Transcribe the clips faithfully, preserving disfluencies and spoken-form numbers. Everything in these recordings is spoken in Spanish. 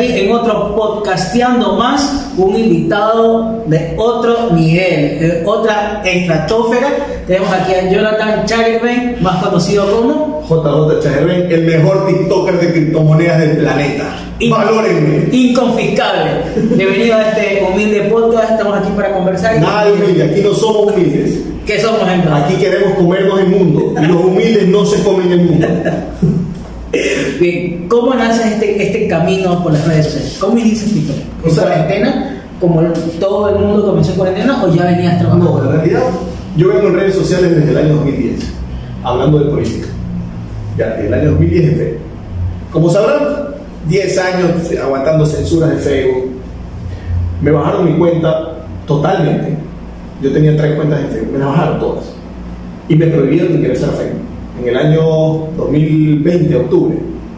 aquí en otro podcasteando más, un invitado de otro nivel, de otra estratosfera. Tenemos aquí a Jonathan Chagerben, más conocido como J J Chagerben, el mejor TikToker de criptomonedas del planeta. Valórenme. Inconfiscable. Bienvenido a este humilde podcast. Estamos aquí para conversar. Nada de humilde, aquí no somos humildes. ¿Qué somos entonces? Aquí queremos comernos el mundo y los humildes no se comen el mundo. Bien, ¿cómo nace este, este camino por las redes sociales? ¿Cómo inicias TikTok? ¿En O sea, cuarentena? ¿Como todo el mundo comenzó en cuarentena o ya venías trabajando? No, en realidad yo vengo en redes sociales desde el año dos mil diez, hablando de política. Ya, desde el año dos mil diez en Facebook. Como sabrán, diez años aguantando censuras de Facebook. Me bajaron mi cuenta totalmente. Yo tenía tres cuentas en Facebook, me las bajaron todas. Y me prohibieron ingresar a Facebook. En el año dos mil veinte, octubre.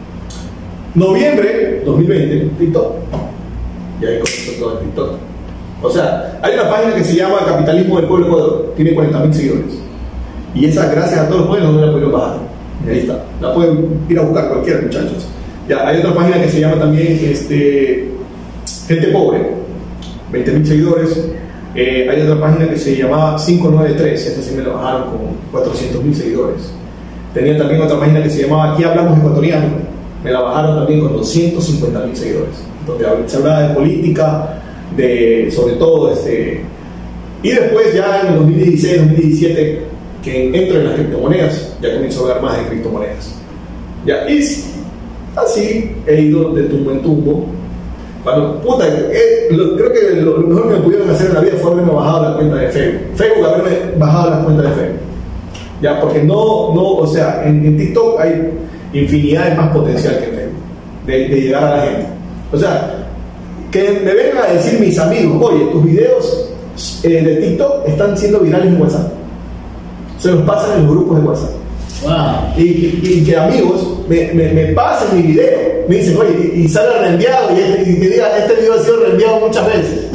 Noviembre dos mil veinte, TikTok. Y ahí comenzó todo el TikTok. O sea, hay una página que se llama Capitalismo del Pueblo Ecuador. Tiene cuarenta mil seguidores. Y esa, gracias a todos los pueblos, no la pudieron bajar. Y ahí está. La pueden ir a buscar cualquiera, muchachos. Ya, hay otra página que se llama también este, Gente Pobre. veinte mil seguidores. Eh, hay otra página que se llamaba cinco nueve tres. Esa sí me la bajaron con cuatrocientos mil seguidores. Tenía también otra página que se llamaba Aquí Hablamos Ecuatoriano. Me la bajaron también con doscientos cincuenta mil seguidores. Donde se hablaba de política, de, sobre todo este. Y después ya en el dos mil dieciséis, dos mil diecisiete, que entro en las criptomonedas, ya comienzo a hablar más de criptomonedas. Ya, y así he ido de tumbo en tumbo. Bueno, puta, eh, lo, creo que lo, lo mejor que me pudieron hacer en la vida fue haberme bajado la cuenta de Facebook. Facebook, haberme bajado la cuenta de Facebook. Ya, porque no, no, o sea, en, en TikTok hay infinidad de más potencial que en Facebook, de, de llegar a la gente. O sea, que me vengan a decir mis amigos, oye, tus videos eh, de TikTok están siendo virales en WhatsApp. Se los pasan en los grupos de WhatsApp. Wow. Y, y, y que amigos me, me, me pasen mi video, me dicen, oye, y, y sale reenviado, y, este, y que diga, este video ha sido reenviado muchas veces.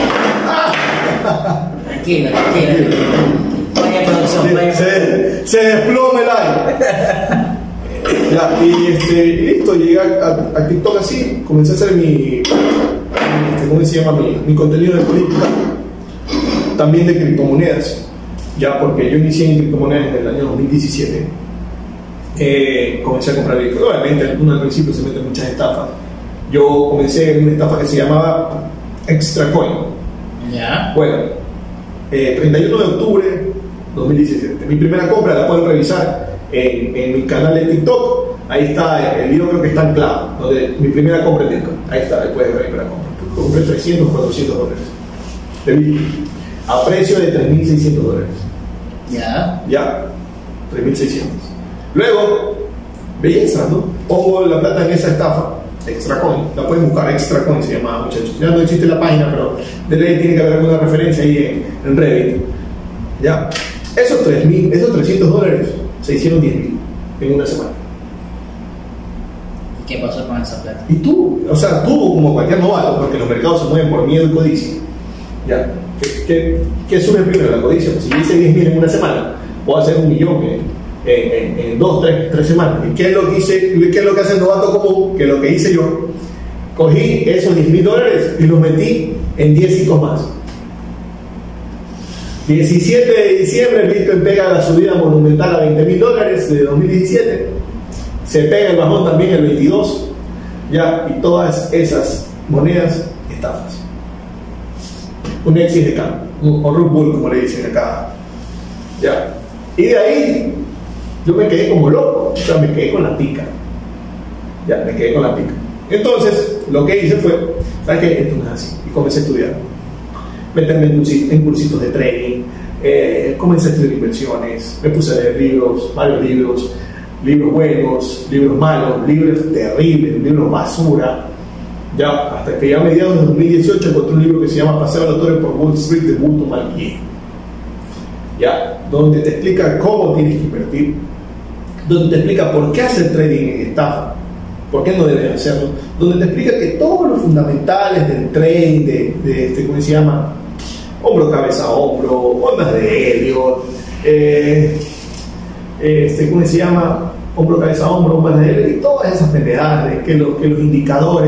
Tranquila, tranquila. Vaya producción, Se, vaya. se, se desploma el aire. Ya, y, este, y listo, llegué a, a, a TikTok así, comencé a hacer mi, mi este, ¿cómo se llama? Mi, mi contenido de política, también de criptomonedas, ya, porque yo inicié en criptomonedas en el año dos mil diecisiete. Eh, comencé a comprar Bitcoin. Obviamente, uno al principio se mete en muchas estafas. Yo comencé en una estafa que se llamaba ExtraCoin. Ya. Bueno, eh, treinta y uno de octubre de dos mil diecisiete. Mi primera compra la pueden revisar en, en mi canal de TikTok. Ahí está, el video creo que está anclado, donde mi primera compra en Bitcoin. Ahí está, ahí puedes ver mi primera compra. Compré trescientos, cuatrocientos dólares de Bitcoin a precio de tres mil seiscientos dólares. Ya. Ya, tres mil seiscientos. Luego, belleza, ¿no? Pongo la plata en esa estafa, ExtraCoin. La pueden buscar, ExtraCoin se llama, muchachos. Ya no existe la página, pero de ley tiene que haber alguna referencia ahí en, en Reddit. Ya, esos tres mil, esos trescientos dólares se hicieron diez mil en una semana. ¿Qué pasó con esa plata? Y tú, o sea, tú como cualquier novato, porque los mercados se mueven por miedo y codicia. Ya, ¿qué, qué, qué sube primero? La codicia. Pues si yo hice diez mil en una semana, voy a hacer un millón en, en, en, en dos, tres, tres semanas. ¿Y qué es lo que hice? ¿Qué es lo que hace el novato común? Que lo que hice yo, cogí esos diez mil dólares y los metí en diez ciclos más. diecisiete de diciembre el Bitcoin pega la subida monumental a veinte mil dólares de dos mil diecisiete. Se pega el bajón también el veintidós. Ya, y todas esas monedas estafas. Un exit de cambio, o rug bull como le dicen acá. Ya. Y de ahí yo me quedé como loco, o sea, me quedé con la pica. Ya, me quedé con la pica. Entonces, lo que hice fue, ¿sabes qué? Esto no es así. Y comencé a estudiar. Meterme en, cursitos, en cursitos de trading, eh, comencé a estudiar inversiones, me puse a leer libros, varios libros, libros buenos, libros malos, libros terribles, libros basura. Ya, hasta que ya a mediados de dos mil dieciocho encontré un libro que se llama Paseo a la Torre por Wall Street de Bulto Malkiel. Ya, donde te explica cómo tienes que invertir, donde te explica por qué hacer trading en estafa, por qué no debes hacerlo, donde te explica que todos los fundamentales del trading, de, de este, ¿cómo se llama? Hombro, cabeza, hombro, ondas de Elliott, eh, este, ¿cómo se llama? Hombro, cabeza, hombro, ondas de Elliott, y todas esas pendejadas de que, lo, que los indicadores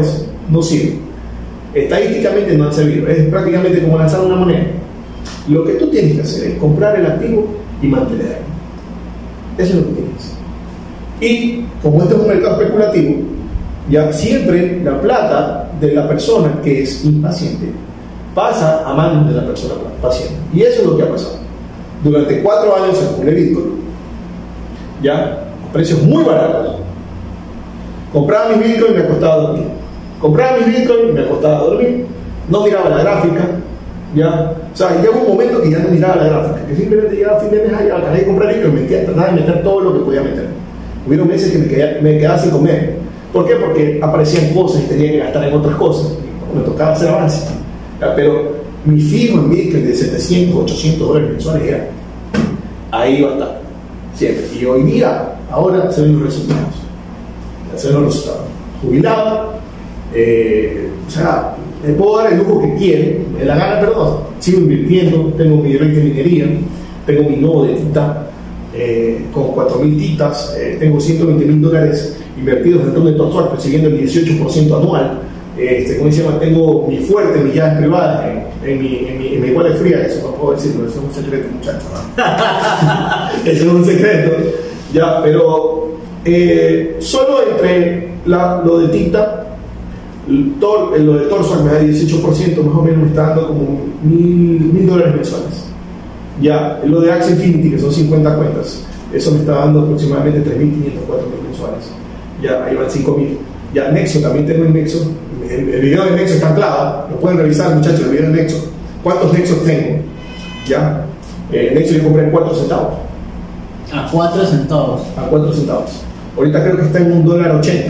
no sirve. Estadísticamente no han servido. Es prácticamente como lanzar una moneda. Lo que tú tienes que hacer es comprar el activo y mantenerlo. Eso es lo que tienes que hacer. Y como esto es un mercado especulativo, ya siempre la plata de la persona que es impaciente pasa a manos de la persona paciente. Y eso es lo que ha pasado. Durante cuatro años acumulé Bitcoin, ya, a precios muy baratos. Compraba mis Bitcoin y me acostaba a dormir. Compraba mis Bitcoin y me acostaba a dormir. No miraba la gráfica, ya. O sea, llegó un momento que ya no miraba la gráfica, que simplemente llegaba a fin de mes, ya acabé de comprar Bitcoin y metía, trataba de meter todo lo que podía meter. Hubieron meses que me quedaba, me quedaba sin comer. ¿Por qué? Porque aparecían cosas y tenía que gastar en otras cosas. Me tocaba hacer avance. Ya, pero mi fijo en Bitcoin de setecientos, ochocientos dólares mensuales era ahí va a estar. Siempre. Y hoy día, ahora se ven los resultados. Ya se ven los resultados. Jubilado, eh, o sea, me puedo dar el lujo que quiero, me da la gana, pero no. Sigo invirtiendo, tengo mi red de minería, tengo mi nodo de Tita. Eh, con cuatro mil titas, eh, tengo ciento veinte mil dólares invertidos dentro de TorSwap, persiguiendo el dieciocho por ciento anual. Este, como se llama, tengo mi fuerte, mis llaves privadas en, en, mi, en, mi, en mi wallet fría. Eso no puedo decirlo, eso es un secreto, muchachos, ¿no? Eso es un secreto, ya, pero eh, solo entre la, lo de Tita, tor, lo de TorSwap me da dieciocho por ciento, más o menos me está dando como mil dólares mensuales. Ya, lo de Axie Infinity, que son cincuenta cuentas, eso me está dando aproximadamente tres mil quinientos, cuatro mil mensuales. Ya, ahí van cinco mil. Ya, Nexo, también tengo el Nexo. El, el video de Nexo está anclado, lo pueden revisar, muchachos, el video de Nexo. ¿Cuántos Nexos tengo? Ya, eh, Nexo yo compré en cuatro centavos. A cuatro centavos. A cuatro centavos. Ahorita creo que está en un dólar ochenta.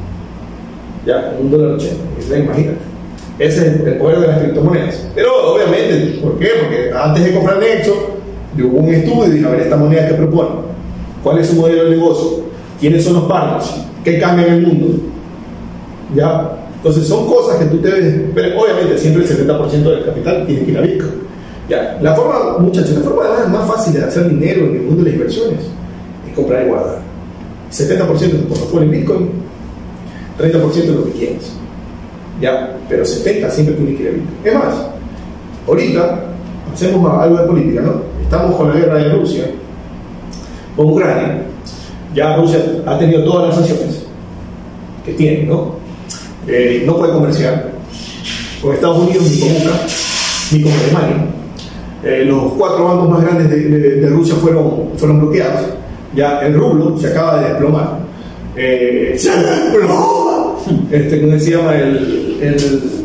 Ya, en un dólar ochenta. Imagínate. Ese es el poder de las criptomonedas. Pero obviamente, ¿por qué? Porque antes de comprar Nexo, yo hubo un estudio y dije, a ver, esta moneda que propone, ¿cuál es su modelo de negocio? ¿Quiénes son los partners? ¿Qué cambia en el mundo? ¿Ya? Entonces son cosas que tú debes, pero obviamente siempre el setenta por ciento del capital tiene que ir a Bitcoin. ¿Ya? La forma, muchachos, la forma además más fácil de hacer dinero en el mundo de las inversiones es comprar y guardar. setenta por ciento de tu portafolio en Bitcoin, treinta por ciento de lo que quieras. ¿Ya? Pero setenta siempre tiene que ir a Bitcoin. Es más, ahorita hacemos algo de política, ¿no? Estamos con la guerra de Rusia con Ucrania. Ya Rusia ha tenido todas las sanciones que tiene, ¿no? Eh, no puede comerciar con Estados Unidos ni con U C A ni con Alemania. Eh, los cuatro bancos más grandes de, de, de Rusia fueron, fueron bloqueados. Ya el rublo se acaba de desplomar. Eh, ¡Se desploma! Este, ¿cómo se llama? El, el,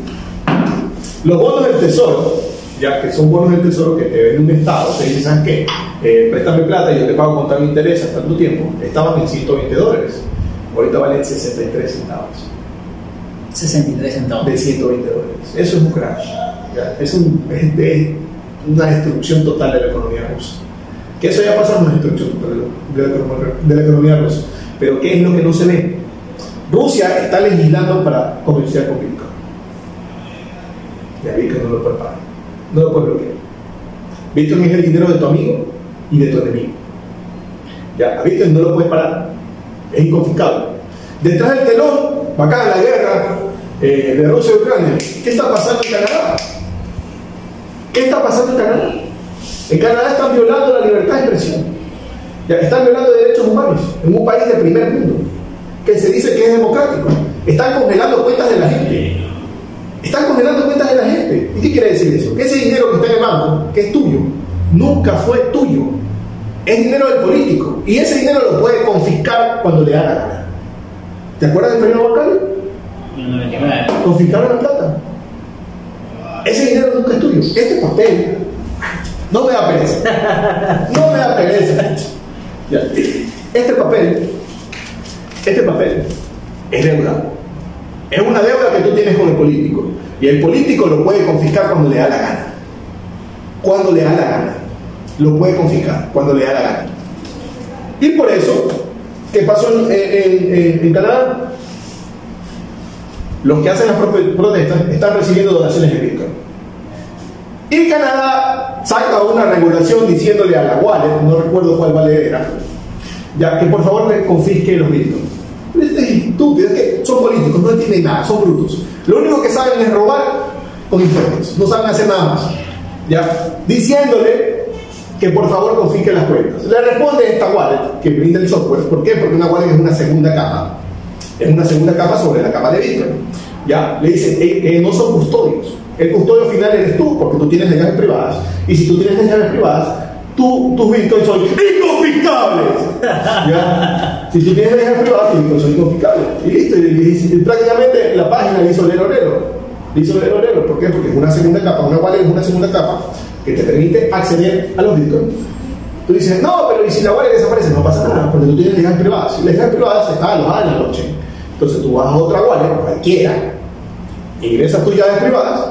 los bonos del tesoro, ya que son bonos del tesoro que te vende un estado, te dicen, ¿sabes qué? Eh, préstame plata y yo te pago con tanto interés hasta tanto tiempo. Estaban en ciento veinte dólares. Ahorita valen sesenta y tres centavos. sesenta y tres centavos. De ciento veinte dólares. Eso es un crash. ¿Ya? Es, un, es de una destrucción total de la economía rusa. Que eso ya pasa una destrucción total de la, de la economía rusa. Pero ¿qué es lo que no se ve? Rusia está legislando para comerciar con Bitcoin. Ya Bitcoin no lo puede pagar. No lo puede bloquear. Bitcoin es el dinero de tu amigo y de tu enemigo. Ya, a Bitcoin no lo puedes parar. Es inconfiscable. Detrás del telón, acá la guerra eh, de Rusia y Ucrania. ¿Qué está pasando en Canadá? ¿Qué está pasando en Canadá? En Canadá están violando la libertad de expresión. Ya, están violando derechos humanos en un país de primer mundo que se dice que es democrático. Están congelando cuentas de la gente. Están congelando cuentas de la gente. ¿Y qué quiere decir eso? Que ese dinero que está en el banco, que es tuyo, nunca fue tuyo. Es dinero del político. Y ese dinero lo puede confiscar cuando le da la gana. ¿Te acuerdas del fenómeno bancario? Confiscaron la plata. Ese dinero nunca es tuyo. Este papel no me da pereza. No me da pereza. Ya. Este papel, este papel es deuda. Es una deuda que tú tienes con el político. Y el político lo puede confiscar cuando le da la gana. Cuando le da la gana. Lo puede confiscar cuando le da la gana. Y por eso, ¿qué pasó en, en, en, en Canadá? Los que hacen las protestas están recibiendo donaciones de Bitcoin. Y Canadá saca una regulación diciéndole a la wallet, no recuerdo cuál wallet era, ya que por favor le confisque los Bitcoin. Es estúpido, es que son políticos, no entienden nada, son brutos. Lo único que saben es robar con impuestos, no saben hacer nada más, ¿ya? Diciéndole que por favor confisque las cuentas. Le responde esta wallet que brinda el software. ¿Por qué? Porque una wallet es una segunda capa, es una segunda capa sobre la capa de Bitcoin. Ya, le dicen que eh, eh, no son custodios. El custodio final eres tú, porque tú tienes las llaves privadas. Y si tú tienes las llaves privadas, tú, tus bitcoins son inconfiscables. ¿Ya? Si tú tienes las llaves privadas, tus bitcoins son inconfiscables. Y listo, y, y, y prácticamente la página le hizo el orero. Le hizo el orero. ¿Por qué? Porque es una segunda capa. Una wallet es una segunda capa que te permite acceder a los bitcoins. Tú dices, no, pero ¿y si la wallet desaparece? No pasa nada, porque tú tienes las llaves privadas. Si las llaves privadas están alojadas en la blockchain. Entonces tú vas a otra wallet, cualquiera, ingresas tus llaves privadas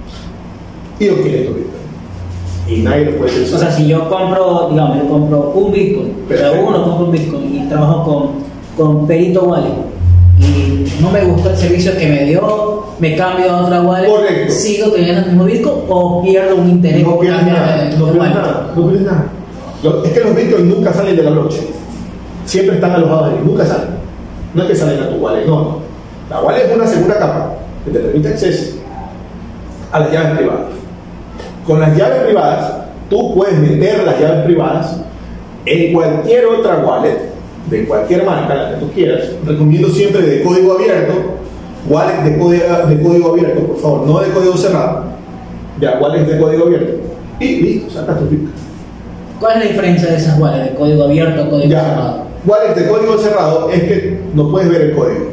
y obtienes tu Bitcoin. Y nadie lo puede utilizar. O sea, si yo compro, digamos, yo compro un Bitcoin, pero uno compro un Bitcoin y trabajo con, con Perito Wallet y no me gustó el servicio que me dio, me cambio a otra wallet, correcto, ¿sigo teniendo el mismo Bitcoin o pierdo un interés? No pierdes nada, no pierdes nada, no pierdes nada. Es que los Bitcoins nunca salen de la blockchain, siempre están alojados ahí, nunca salen. No es que salen a tu wallet, no, no. La wallet es una segunda capa que te permite acceso a las llaves privadas. Con las llaves privadas, tú puedes meter las llaves privadas en cualquier otra wallet, de cualquier marca, la que tú quieras. Recomiendo siempre de código abierto, wallet de código, de código abierto, por favor, no de código cerrado. Ya, wallet de código abierto. Y listo, sacas tu Bitcoin. ¿Cuál es la diferencia de esas wallets, de código abierto a código ya, cerrado? Wallet de código cerrado es que no puedes ver el código.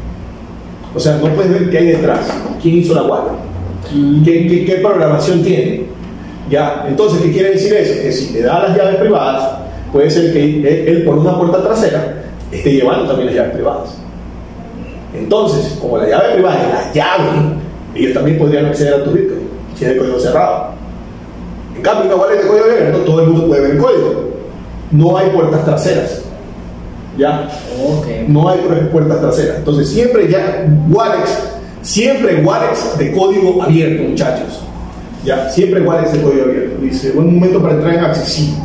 O sea, no puedes ver qué hay detrás, quién hizo la wallet, mm. qué, qué, qué programación tiene. ¿Ya? Entonces, ¿qué quiere decir eso? Que si te da las llaves privadas, puede ser que él, él por una puerta trasera esté llevando también las llaves privadas. Entonces, como la llave privada es la llave, ellos también podrían acceder a tu Bitcoin si es de código cerrado. En cambio, una wallet de código abierto, todo el mundo puede ver el código. No hay puertas traseras. ¿Ya? Okay. No hay puertas traseras. Entonces, siempre ya wallets, siempre wallets de código abierto, muchachos. Ya, siempre wallets de código abierto. Dice, buen momento para entrar en Axie, sí.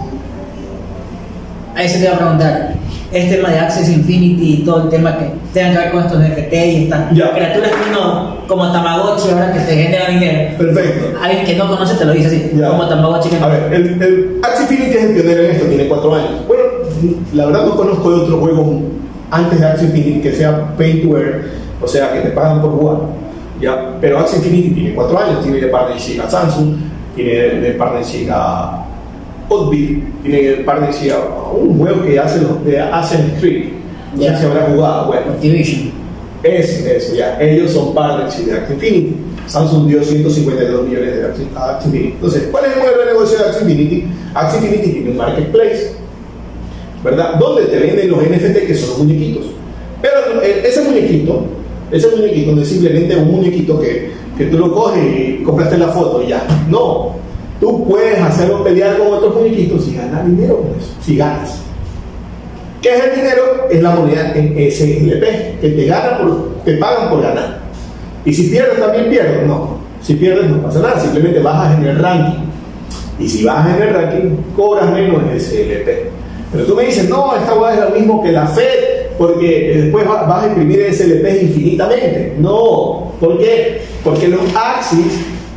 Ahí se te iba a preguntar, este tema de Axie Infinity y todo el tema que tenga que ver con estos N F T y estas ya. criaturas que uno, como Tamagotchi, ahora que te genera dinero. Perfecto. Alguien que no conoce te lo dice así, ya. como Tamagotchi. Que a ver, el, el Axie Infinity es el pionero en esto, tiene cuatro años. Bueno, la verdad no conozco de otro juego antes de Axie Infinity que sea pay to earn, o sea, que te pagan por jugar. ¿Ya? Pero Axie Infinity tiene cuatro años, tiene de partnership a Samsung, tiene de partnership a Hotbit, tiene de partnership a un juego que hace los de Assassin's Creed. No yeah. sé si habrá jugado, bueno. Activision. Es eso, ya. Ellos son partnership de Axie Infinity. Samsung dio ciento cincuenta y dos millones de Axie, a Axie Infinity. Entonces, ¿cuál es el modelo de negocio de Axie Infinity? Axie Infinity tiene un marketplace, ¿verdad? Donde te venden los N F T, que son los muñequitos. Pero ese muñequito, ese muñequito no es simplemente un muñequito que, que tú lo coges y compraste la foto y ya. No, tú puedes hacerlo pelear con otros muñequitos y ganar dinero con eso, si ganas. ¿Qué es el dinero? Es la moneda en S L P, que te, gana por, te pagan por ganar. Y si pierdes, también pierdes. No, si pierdes no pasa nada, simplemente bajas en el ranking. Y si bajas en el ranking, cobras menos en S L P. Pero tú me dices, no, esta hueá es lo mismo que la Fed, porque después vas a imprimir S L P infinitamente. No, ¿por qué? Porque los Axis,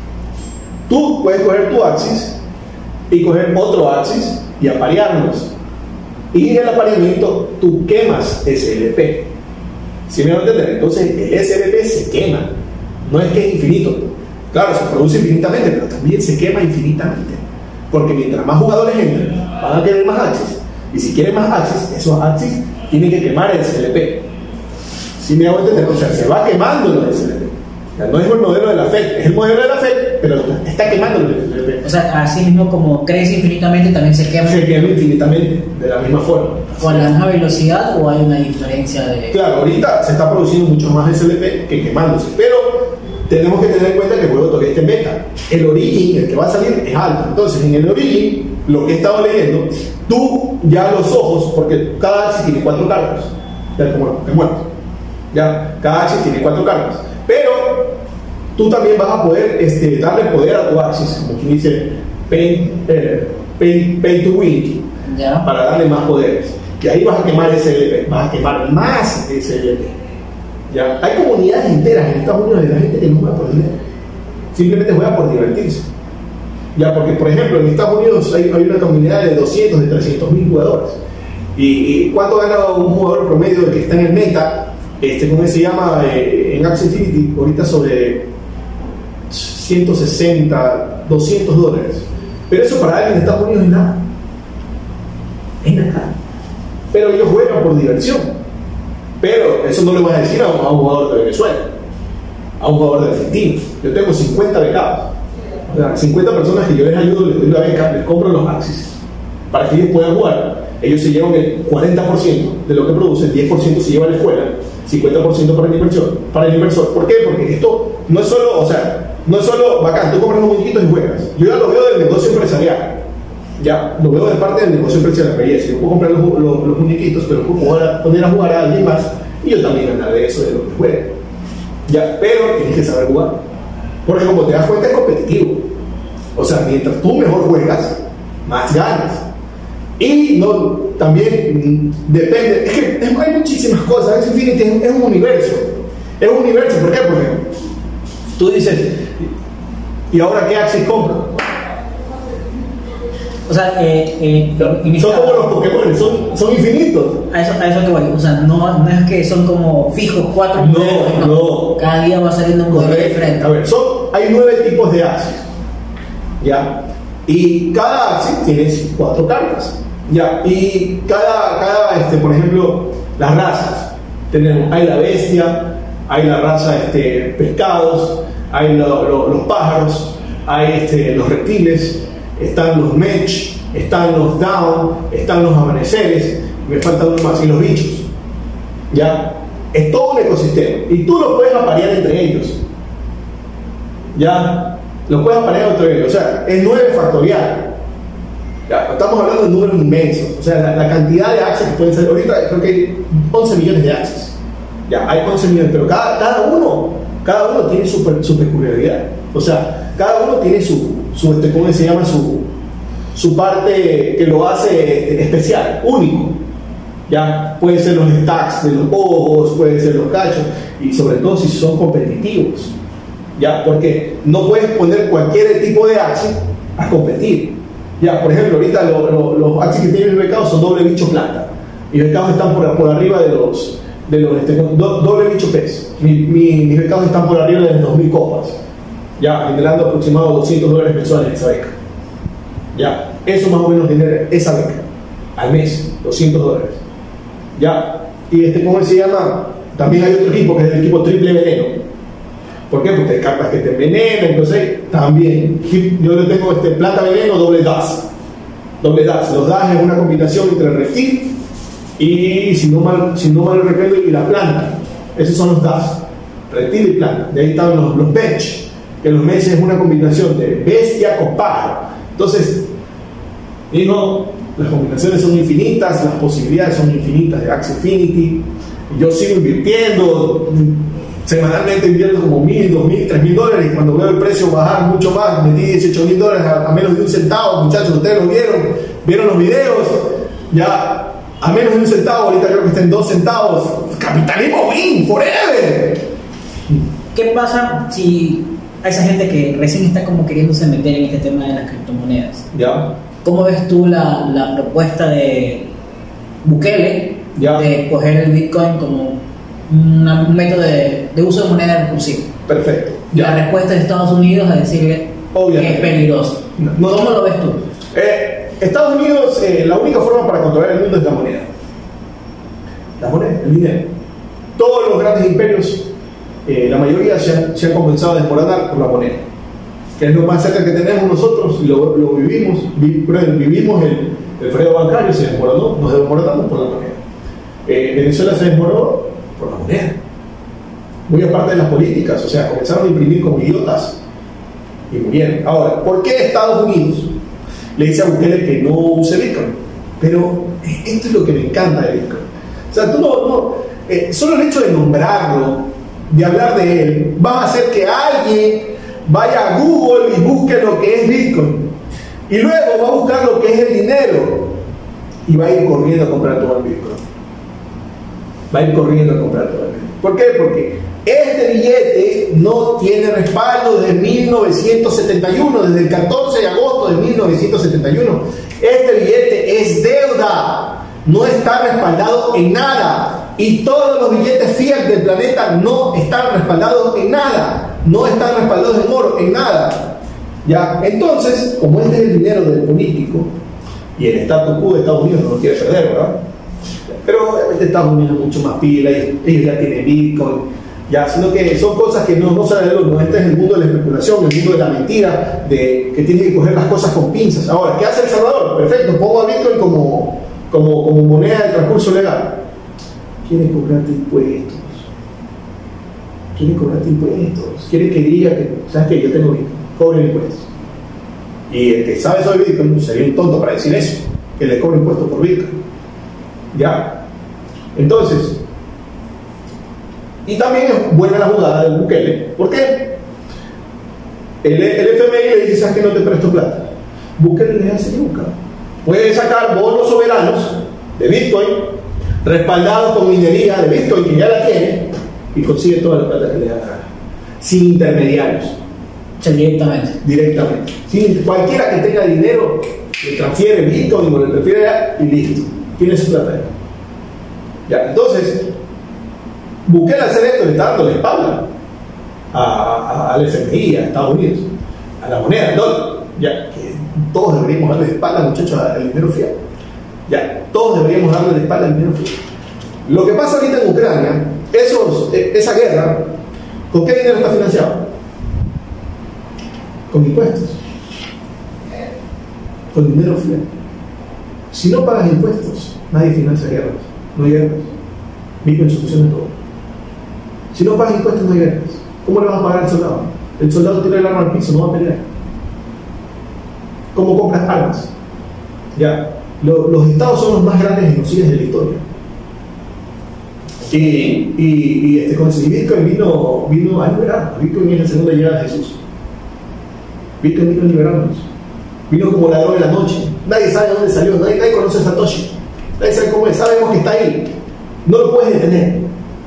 tú puedes coger tu Axis y coger otro Axis y aparearlos. Y en el apareamiento tú quemas S L P. ¿Sí me van a entender? Entonces el S L P se quema. No es que es infinito. Claro, se produce infinitamente, pero también se quema infinitamente. Porque mientras más jugadores entren, van a querer más Axis. Y si quieren más Axis, esos Axis tienen que quemar el S L P. ¿Sí me hago entender? O sea, se va quemando el S L P. O sea, no es el modelo de la Fed, es el modelo de la Fed, pero está quemando el S L P. O sea, así mismo como crece infinitamente, también se quema. Se quema infinitamente, de la misma forma. ¿Con la misma velocidad o hay una diferencia de...? Claro, ahorita se está produciendo mucho más S L P que quemándose, pero tenemos que tener en cuenta que el juego todavía está en beta. El origin, el que va a salir, es alto. Entonces, en el origin, lo que he estado leyendo, tú ya los ojos, porque cada Axis tiene cuatro cargas, ya como te muerto, ya, cada Axis tiene cuatro cargas, pero tú también vas a poder este, darle poder a tu Axis, como quien dice, pay, eh, pay, pay to win, ya, para darle más poderes. Y ahí vas a quemar S L P, vas a quemar más S L P. ¿Ya? Hay comunidades enteras en Estados Unidos de la gente que no juega por dinero, simplemente juega por divertirse. Ya, porque por ejemplo en Estados Unidos hay, hay una comunidad de doscientos, de trescientos mil jugadores. ¿Y, y cuánto gana un jugador promedio que está en el meta? Este, ¿Cómo se llama? Eh, en Axie Infinity, ahorita sobre ciento sesenta, doscientos dólares. Pero eso para alguien de Estados Unidos es nada. Es nada. Pero ellos juegan por diversión. Pero eso no le voy a decir a un, a un jugador de Venezuela, a un jugador de Argentina. Yo tengo cincuenta becados. O sea, cincuenta personas que yo les ayudo, les doy la beca, les compro los Axies para que ellos puedan jugar. Ellos se llevan el cuarenta por ciento de lo que producen, diez por ciento se lleva a la escuela, cincuenta por ciento para el inversor. Para el inversor. ¿Por qué? Porque esto no es solo, o sea, no es solo bacán, tú compras unos muñequitos y juegas. Yo ya lo veo del negocio empresarial. Ya, lo veo de parte del negocio empresarial. Belleza. Yo puedo comprar los, los, los muñequitos, pero puedo jugar, poner a jugar a alguien más y yo también ganar de eso, de lo que juegue. Ya, pero tienes que saber jugar. Porque como te das cuenta, es competitivo. O sea, mientras tú mejor juegas, más ganas. Y no, también mm, depende, es que es, hay muchísimas cosas. Es, Infinity es, es un universo. Es un universo, ¿por qué? Porque tú dices, ¿y ahora qué Axie compro? O sea, eh, eh, son, son como los Pokémon, son, son infinitos. A eso, a eso que voy. O sea, no, no es que son como fijos cuatro modelos. No, no. Cada día va saliendo un modelo diferente. A ver, son, hay nueve tipos de Axies. ¿Ya? Y cada Axie tiene cuatro cartas. ¿Ya? Y cada, cada este, por ejemplo, las razas. Tenemos, hay la bestia, hay la raza este, pescados, hay lo, lo, los pájaros, hay este, los reptiles, están los mech, están los down, están los amaneceres, me falta uno más, y los bichos. ¿Ya? Es todo un ecosistema y tú lo puedes aparear entre ellos. ¿Ya? Lo puedes aparear entre ellos, o sea, es nueve factorial. Ya, estamos hablando de números inmensos, o sea, la, la cantidad de Axies que pueden ser, ahorita creo que hay once millones de Axies. Ya, hay once millones, pero cada, cada uno, cada uno tiene su, su peculiaridad. O sea, cada uno tiene su, su este, ¿cómo se llama? Su, su parte que lo hace este, especial, único. Ya, pueden ser los stacks de los ojos, pueden ser los cachos, y sobre todo si son competitivos. Ya, porque no puedes poner cualquier tipo de Axie a competir. Ya, por ejemplo, ahorita lo, lo, los Axies que tienen el becado son doble bicho plata. Y los becados están por, por arriba de los, de los este, do, doble bicho pez. Mi, mi, mis becados están por arriba de las dos mil copas. Ya, generando aproximadamente doscientos dólares mensuales esa beca. Ya, eso más o menos genera esa beca al mes, doscientos dólares. Ya, y este, ¿cómo se llama? También hay otro equipo que es el equipo triple veneno. ¿Por qué? Porque hay cartas que te envenenan, entonces también. Yo le tengo este plata veneno, doble das. Doble das. Los das es una combinación entre el reptil y, si no mal, si no mal recuerdo, y la planta. Esos son los das. Reptil y planta. De ahí están los, los bench, que los mech es una combinación de bestia con pájaro. Entonces, digo, las combinaciones son infinitas, las posibilidades son infinitas de Axie Infinity. Yo sigo invirtiendo. Semanalmente invierto como mil, dos mil, tres mil dólares. Y cuando veo el precio bajar mucho más, metí dieciocho mil dólares a, a menos de un centavo. Muchachos, ustedes lo vieron, vieron los videos. Ya a menos de un centavo, ahorita creo que está en dos centavos. Capitalismo win, forever. ¿Qué pasa si a esa gente que recién está como queriéndose meter en este tema de las criptomonedas? Ya. ¿Cómo ves tú la, la propuesta de Bukele ya. de coger el Bitcoin como una, un método de, de uso de moneda recursiva? Perfecto. Y la respuesta de Estados Unidos a decirle Obviamente. que es peligroso. No, ¿Cómo no, lo ves tú? Eh, Estados Unidos, eh, la única forma para controlar el mundo es la moneda. La moneda, el dinero. Todos los grandes imperios, eh, la mayoría se han, se han comenzado a desmoronar por la moneda, que es lo más cerca que tenemos nosotros, y lo, lo vivimos, vi, vivimos el, el fraude bancario, se desmoronó, nos desmoronamos por la moneda. Eh, Venezuela se desmoronó por la moneda. Muy aparte de las políticas, o sea, comenzaron a imprimir como idiotas y murieron. Ahora, ¿por qué Estados Unidos le dice a Bukele que no use Bitcoin? Pero esto es lo que me encanta de Bitcoin. O sea, tú no, no eh, solo el hecho de nombrarlo, de hablar de él, va a hacer que alguien vaya a Google y busque lo que es Bitcoin, y luego va a buscar lo que es el dinero y va a ir corriendo a comprar todo el Bitcoin. Va a ir corriendo a comprar todo el Bitcoin. ¿Por qué? Porque este billete no tiene respaldo desde mil novecientos setenta y uno, desde el catorce de agosto de mil novecientos setenta y uno. Este billete es deuda, no está respaldado en nada. Y todos los billetes fiat del planeta no están respaldados en nada, no están respaldados en oro, en nada. ¿Ya? Entonces, como este es el dinero del político, y el status quo de Estados Unidos no lo quiere perder, ¿verdad? Pero obviamente Estados Unidos es mucho más pila, ellos, ellos ya tienen Bitcoin, ya, sino que son cosas que no, no salen de luz. Este es el mundo de la especulación, el mundo de la mentira, de que tienes que coger las cosas con pinzas. Ahora, ¿qué hace El Salvador? Perfecto, pongo a Bitcoin como, como, como moneda de transcurso legal. Quieren cobrarte impuestos, quieren cobrarte impuestos, quieren que diga que, ¿sabes qué? Yo tengo Bitcoin, cobren impuestos. Y el que sabe sobre Bitcoin sería un tonto para decir eso, que le cobre impuestos por Bitcoin. ¿Ya? Entonces, y también es buena la jugada del Bukele. ¿Por qué? El, el F M I le dice, ¿sabes que no te presto plata? Bukele le hace nunca. Puede sacar bonos soberanos de Bitcoin, respaldados con minería de Bitcoin, que ya la tiene, y consigue toda la plata que le da la gana, sin intermediarios. Directamente. Directamente. Sin cualquiera que tenga dinero, le transfiere Bitcoin o le transfiere y listo. Tiene su plata. Ya, entonces, Bukele al hacer esto le está dando la espalda a, a, al F M I, a Estados Unidos, a la moneda, al dólar. Ya, que todos deberíamos darle la espalda, muchachos, al dinero fiat. Ya, todos deberíamos darle la espalda al dinero fiat. Lo que pasa ahorita en Ucrania, esos, esa guerra, ¿con qué dinero está financiado? Con impuestos. Con dinero fiat. Si no pagas impuestos, nadie financia guerras. No hay guerras. Bitcoin soluciona todo. Si no pagas impuestos, no hay guerras. ¿Cómo le vas a pagar al soldado? El soldado tira el arma al piso, no va a pelear. ¿Cómo compras armas? Ya. Lo, los estados son los más grandes genocidas de la historia. Y, y, y este, con el Bitcoin vino, vino a liberarnos. Bitcoin es la segunda llegada de Jesús. Bitcoin vino a liberarnos. Vino como ladrón en la noche. Nadie sabe de dónde salió, nadie, nadie conoce a Satoshi. Nadie sabe cómo es, sabemos que está ahí. No lo puedes detener.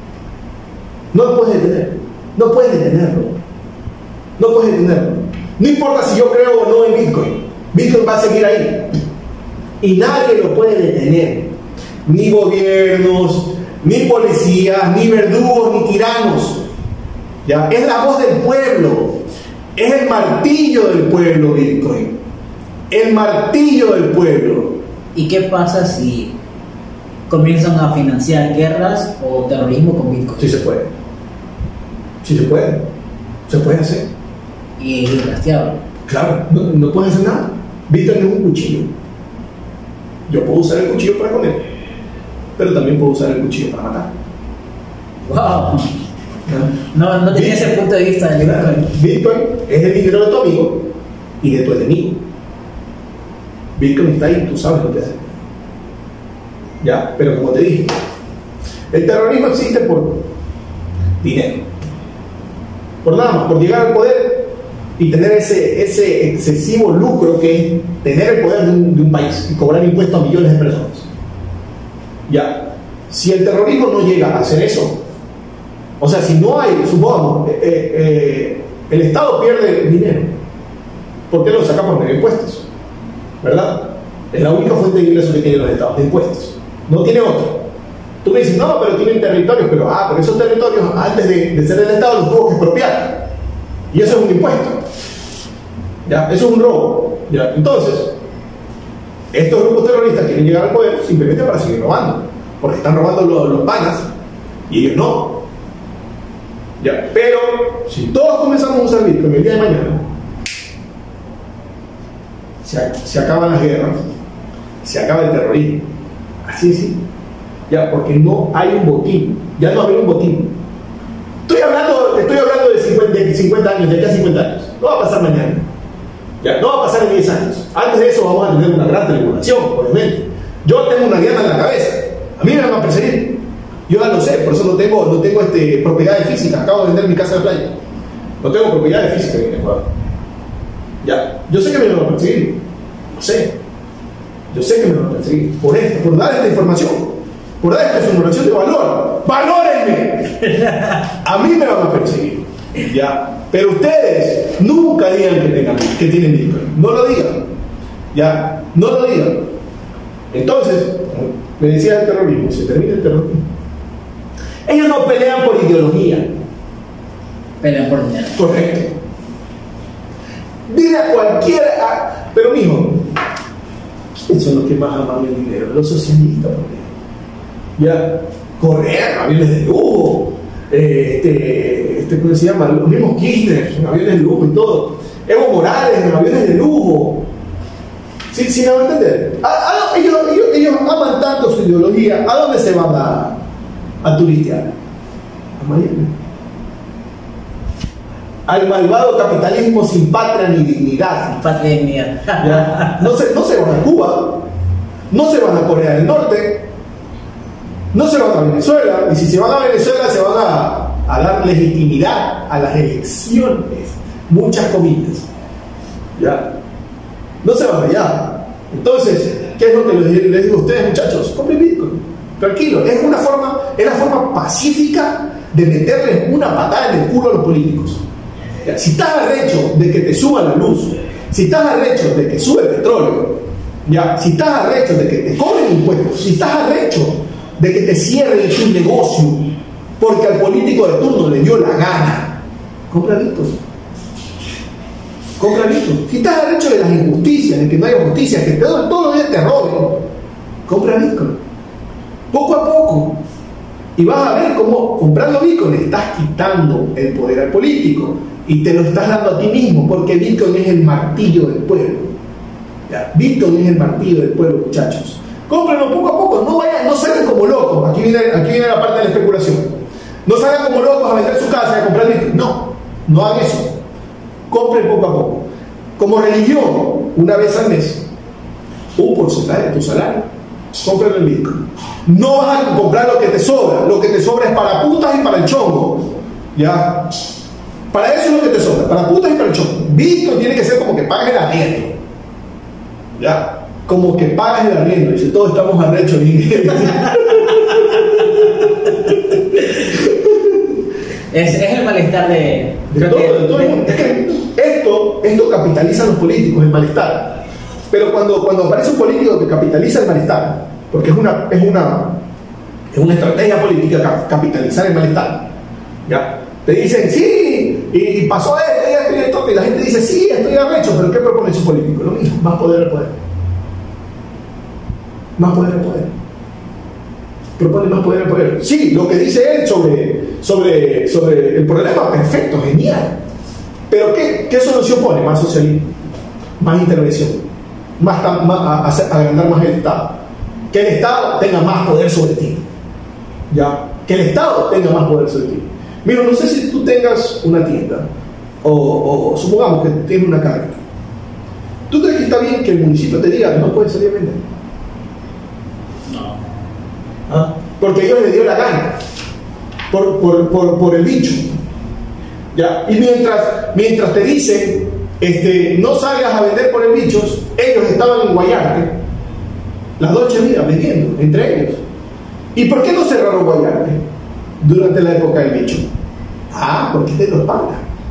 No lo puedes detener. No puedes detenerlo. No puedes detenerlo. No importa si yo creo o no en Bitcoin. Bitcoin va a seguir ahí. Y nadie lo puede detener. Ni gobiernos, ni policías, ni verdugos, ni tiranos. ¿Ya? Es la voz del pueblo. Es el martillo del pueblo, Bitcoin. El martillo del pueblo. ¿Y qué pasa si comienzan a financiar guerras o terrorismo con Bitcoin? Sí se puede. Sí se puede. Se puede hacer. Y es irrastreable. Claro, no, no puedes hacer nada. Bitcoin es un cuchillo. Yo puedo usar el cuchillo para comer, pero también puedo usar el cuchillo para matar. ¡Wow! No, no tenía ese punto de vista del Bitcoin. Bitcoin es el dinero de tu amigo y de tu enemigo. Bitcoin está ahí, tú sabes lo que hacer. Ya, pero como te dije, el terrorismo existe por dinero. Por nada más, por llegar al poder y tener ese, ese excesivo lucro que es tener el poder de un, de un país y cobrar impuestos a millones de personas. Ya, si el terrorismo no llega a hacer eso, o sea, si no hay, supongamos, eh, eh, el Estado pierde dinero, ¿por qué lo saca por medio de impuestos? ¿Verdad? Es la única fuente de ingresos que tienen los estados, de impuestos. No tiene otro. Tú me dices, no, pero tienen territorios, pero ah, pero esos territorios, antes de, de ser del Estado, los tuvo que expropiar. Y eso es un impuesto. ¿Ya? Eso es un robo. ¿Ya? Entonces, estos grupos terroristas quieren llegar al poder simplemente para seguir robando. Porque están robando los, los panas y ellos no. ¿Ya? Pero, si todos comenzamos a usar Bitcoin el día de mañana, Se, se acaban las guerras, se acaba el terrorismo. Así es, sí. Ya, porque no hay un botín. Ya no hay un botín. Estoy hablando, estoy hablando de cincuenta, de cincuenta años, de acá a cincuenta años. No va a pasar mañana. Ya, no va a pasar en diez años. Antes de eso vamos a tener una gran tribulación, obviamente. Yo tengo una diana en la cabeza. A mí me van a perseguir. Yo ya lo sé, por eso no tengo, no tengo este, propiedades físicas. Acabo de vender mi casa de playa. No tengo propiedades físicas en Ecuador. Ya, yo sé que me van a perseguir. Lo sé. Yo sé que me van a perseguir. Por esto, por dar esta información. por dar esta simulación de valor. ¡Valórenme! A mí me van a perseguir, ¿ya? Pero ustedes nunca digan que, tengan, que tienen Bitcoin. No lo digan, ¿ya? No lo digan. Entonces, me decía el terrorismo, se termina el terrorismo. Ellos no pelean por ideología. Pelean por dinero. Correcto. Dile a cualquiera, pero mijo, ¿quiénes son los que más aman el dinero? Los socialistas, porque ya, Correa, aviones de lujo, eh, este, este, ¿cómo se llama? Los mismos Kirchner, en aviones de lujo y todo. Evo Morales, en aviones de lujo. ¿Sí, sí me van a entender? A, a, ellos, ellos, ellos aman tanto su ideología. ¿A dónde se van a, a turistear? A Miami. Al malvado capitalismo sin patria ni dignidad. Sin patria ni dignidad. ¿Ya? No, se, no se van a Cuba, no se van a Corea del Norte, no se van a Venezuela, y si se van a Venezuela se van a, a dar legitimidad a las elecciones, muchas comillas. ¿Ya? No se van allá. Entonces, ¿qué es lo que les, les digo a ustedes, muchachos? Compren Bitcoin, tranquilo, es una forma, es la forma pacífica de meterles una patada en el culo a los políticos. Si estás arrecho de que te suba la luz, si estás arrecho de que sube el petróleo, ya, si estás arrecho de que te cobren impuestos, si estás arrecho de que te cierren tu negocio porque al político de turno le dio la gana, compra Bitcoin. Compra Bitcoin. Si estás arrecho de las injusticias, de que no haya justicia, que todo, todos los días te roben, compra Bitcoin. Poco a poco. Y vas a ver cómo comprando Bitcoin estás quitando el poder al político y te lo estás dando a ti mismo, porque Bitcoin es el martillo del pueblo. ¿Ya? Bitcoin es el martillo del pueblo, muchachos. Cómprenlo poco a poco, no vayan, no salgan como locos. Aquí viene, aquí viene la parte de la especulación. No salgan como locos a vender su casa y a comprar Bitcoin. No, no hagan eso. Compren poco a poco. Como religión, una vez al mes, un porcentaje de tu salario, cómprenlo en Bitcoin. No vas a comprar lo que te sobra. Lo que te sobra es para putas y para el chongo. ¿Ya? Para eso es lo que te sobra, para putas y para el chongo. Bitcoin tiene que ser como que pagas el arriendo. ¿Ya? Como que pagas el arriendo. Dice, todos estamos arrechos. es, es el malestar de... de todo, que, de todo el mundo. Es que esto, esto capitaliza a los políticos, el malestar. Pero cuando, cuando aparece un político que capitaliza el malestar, porque es una, es una, es una estrategia política capitalizar el malestar, ¿ya? Te dicen, sí, y, y pasó esto, y esto, y esto, y la gente dice, sí, estoy arrecho, pero ¿qué propone su político? Lo mismo, más poder al poder. Más poder al poder. Propone más poder al poder. Sí, lo que dice él sobre, sobre, sobre el problema, perfecto, genial. Pero ¿qué, qué solución pone? Más socialismo, más intervención, más, más a, a, agrandar más el Estado. Que el Estado tenga más poder sobre ti. ¿Ya? Que el Estado tenga más poder sobre ti. Mira, no sé si tú tengas una tienda o, o supongamos que tienes una carga. ¿Tú crees que está bien que el municipio te diga que no puedes salir a vender? No. ¿Ah? Porque ellos les dio la gana por, por, por, por el bicho. ¿Ya? Y mientras, mientras te dicen este, no salgas a vender por el bicho, ellos estaban en Guayarte las Dolce Vita vendiendo entre ellos. ¿Y por qué no cerraron Guayarte durante la época del bicho? Ah, porque te los pagan.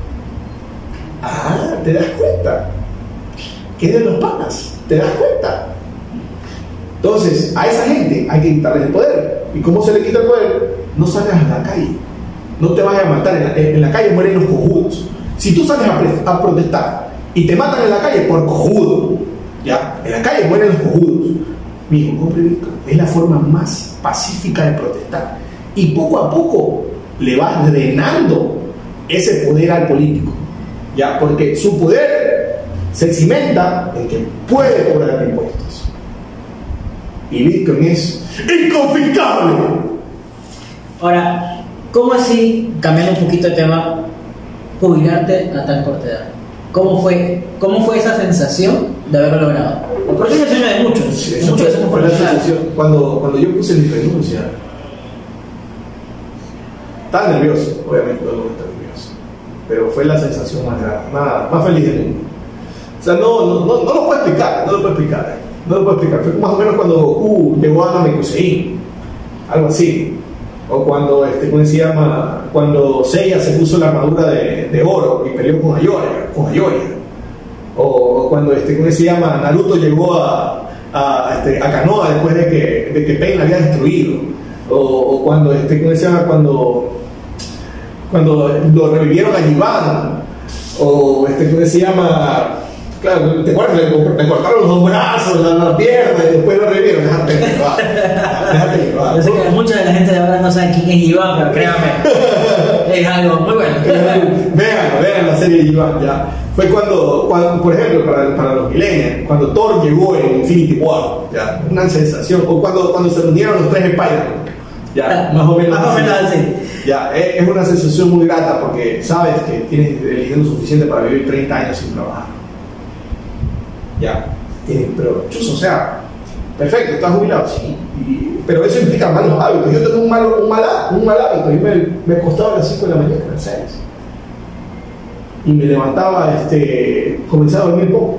Ah, ¿te das cuenta? ¿Qué de los pagas? ¿Te das cuenta? Entonces, a esa gente hay que quitarles el poder. ¿Y cómo se le quita el poder? No salgas a la calle. No te vayas a matar. En la, en la calle mueren los cojudos. Si tú sales a, pre, a protestar y te matan en la calle por cojudo, ¿ya? En la calle mueren los cojudos. Mijo, compre Bitcoin. Es la forma más pacífica de protestar. Y poco a poco le vas drenando ese poder al político. ¿Ya? Porque su poder se cimenta en que puede cobrar impuestos. Y Bitcoin es inconfiscable. Ahora, ¿cómo así, cambiando un poquito de tema, jubilarte a tan corta edad? ¿Cómo fue, cómo fue esa sensación de haberlo logrado? Porque es el sueño de muchos. Sí, muchos fue, fue la sensación. Cuando, cuando yo puse mi renuncia, estaba nervioso, obviamente todo el mundo está nervioso, pero fue la sensación más, más, más feliz del mundo. O sea, no, no, no, no lo puedo explicar, no lo puedo explicar. No lo puedo explicar. Fue más o menos cuando Goku llegó a Namekusei. algo así. O cuando, este, ¿cómo se llama? Cuando Seiya se puso la armadura de, de oro y peleó con Ayoria, con Ayoria. O, o cuando, este, ¿cómo se llama? Naruto llegó a, a, este, a Konoha después de que, de que Pain la había destruido. O, o cuando, este, ¿cómo se llama? Cuando, cuando lo revivieron a Ivan. O, este, ¿cómo se llama? Claro, ¿te acuerdas? Le, le cortaron los dos brazos, la, la pierna y después lo revivieron. Déjate llevar. Déjate llevar. Yo sé que mucha de la gente de ahora no sabe quién es Iván, pero créanme, es algo muy bueno. Vean, vean la serie de Iván, ya. Fue cuando, cuando por ejemplo, para, para los millennials, cuando Thor llegó en Infinity War, ya, una sensación. O cuando, cuando se reunieron los tres Spider-Man, ya, más o menos. Más o menos así. Ya, es, es una sensación muy grata porque sabes que tienes el dinero suficiente para vivir treinta años sin trabajar. Ya, eh, pero chuzo, o sea, perfecto, estás jubilado, sí, y, pero eso implica malos hábitos. Yo tengo un mal, un mal, un mal hábito. Yo me, me acostaba a las cinco de la mañana, a las seis, y me levantaba, este, comenzaba a dormir poco.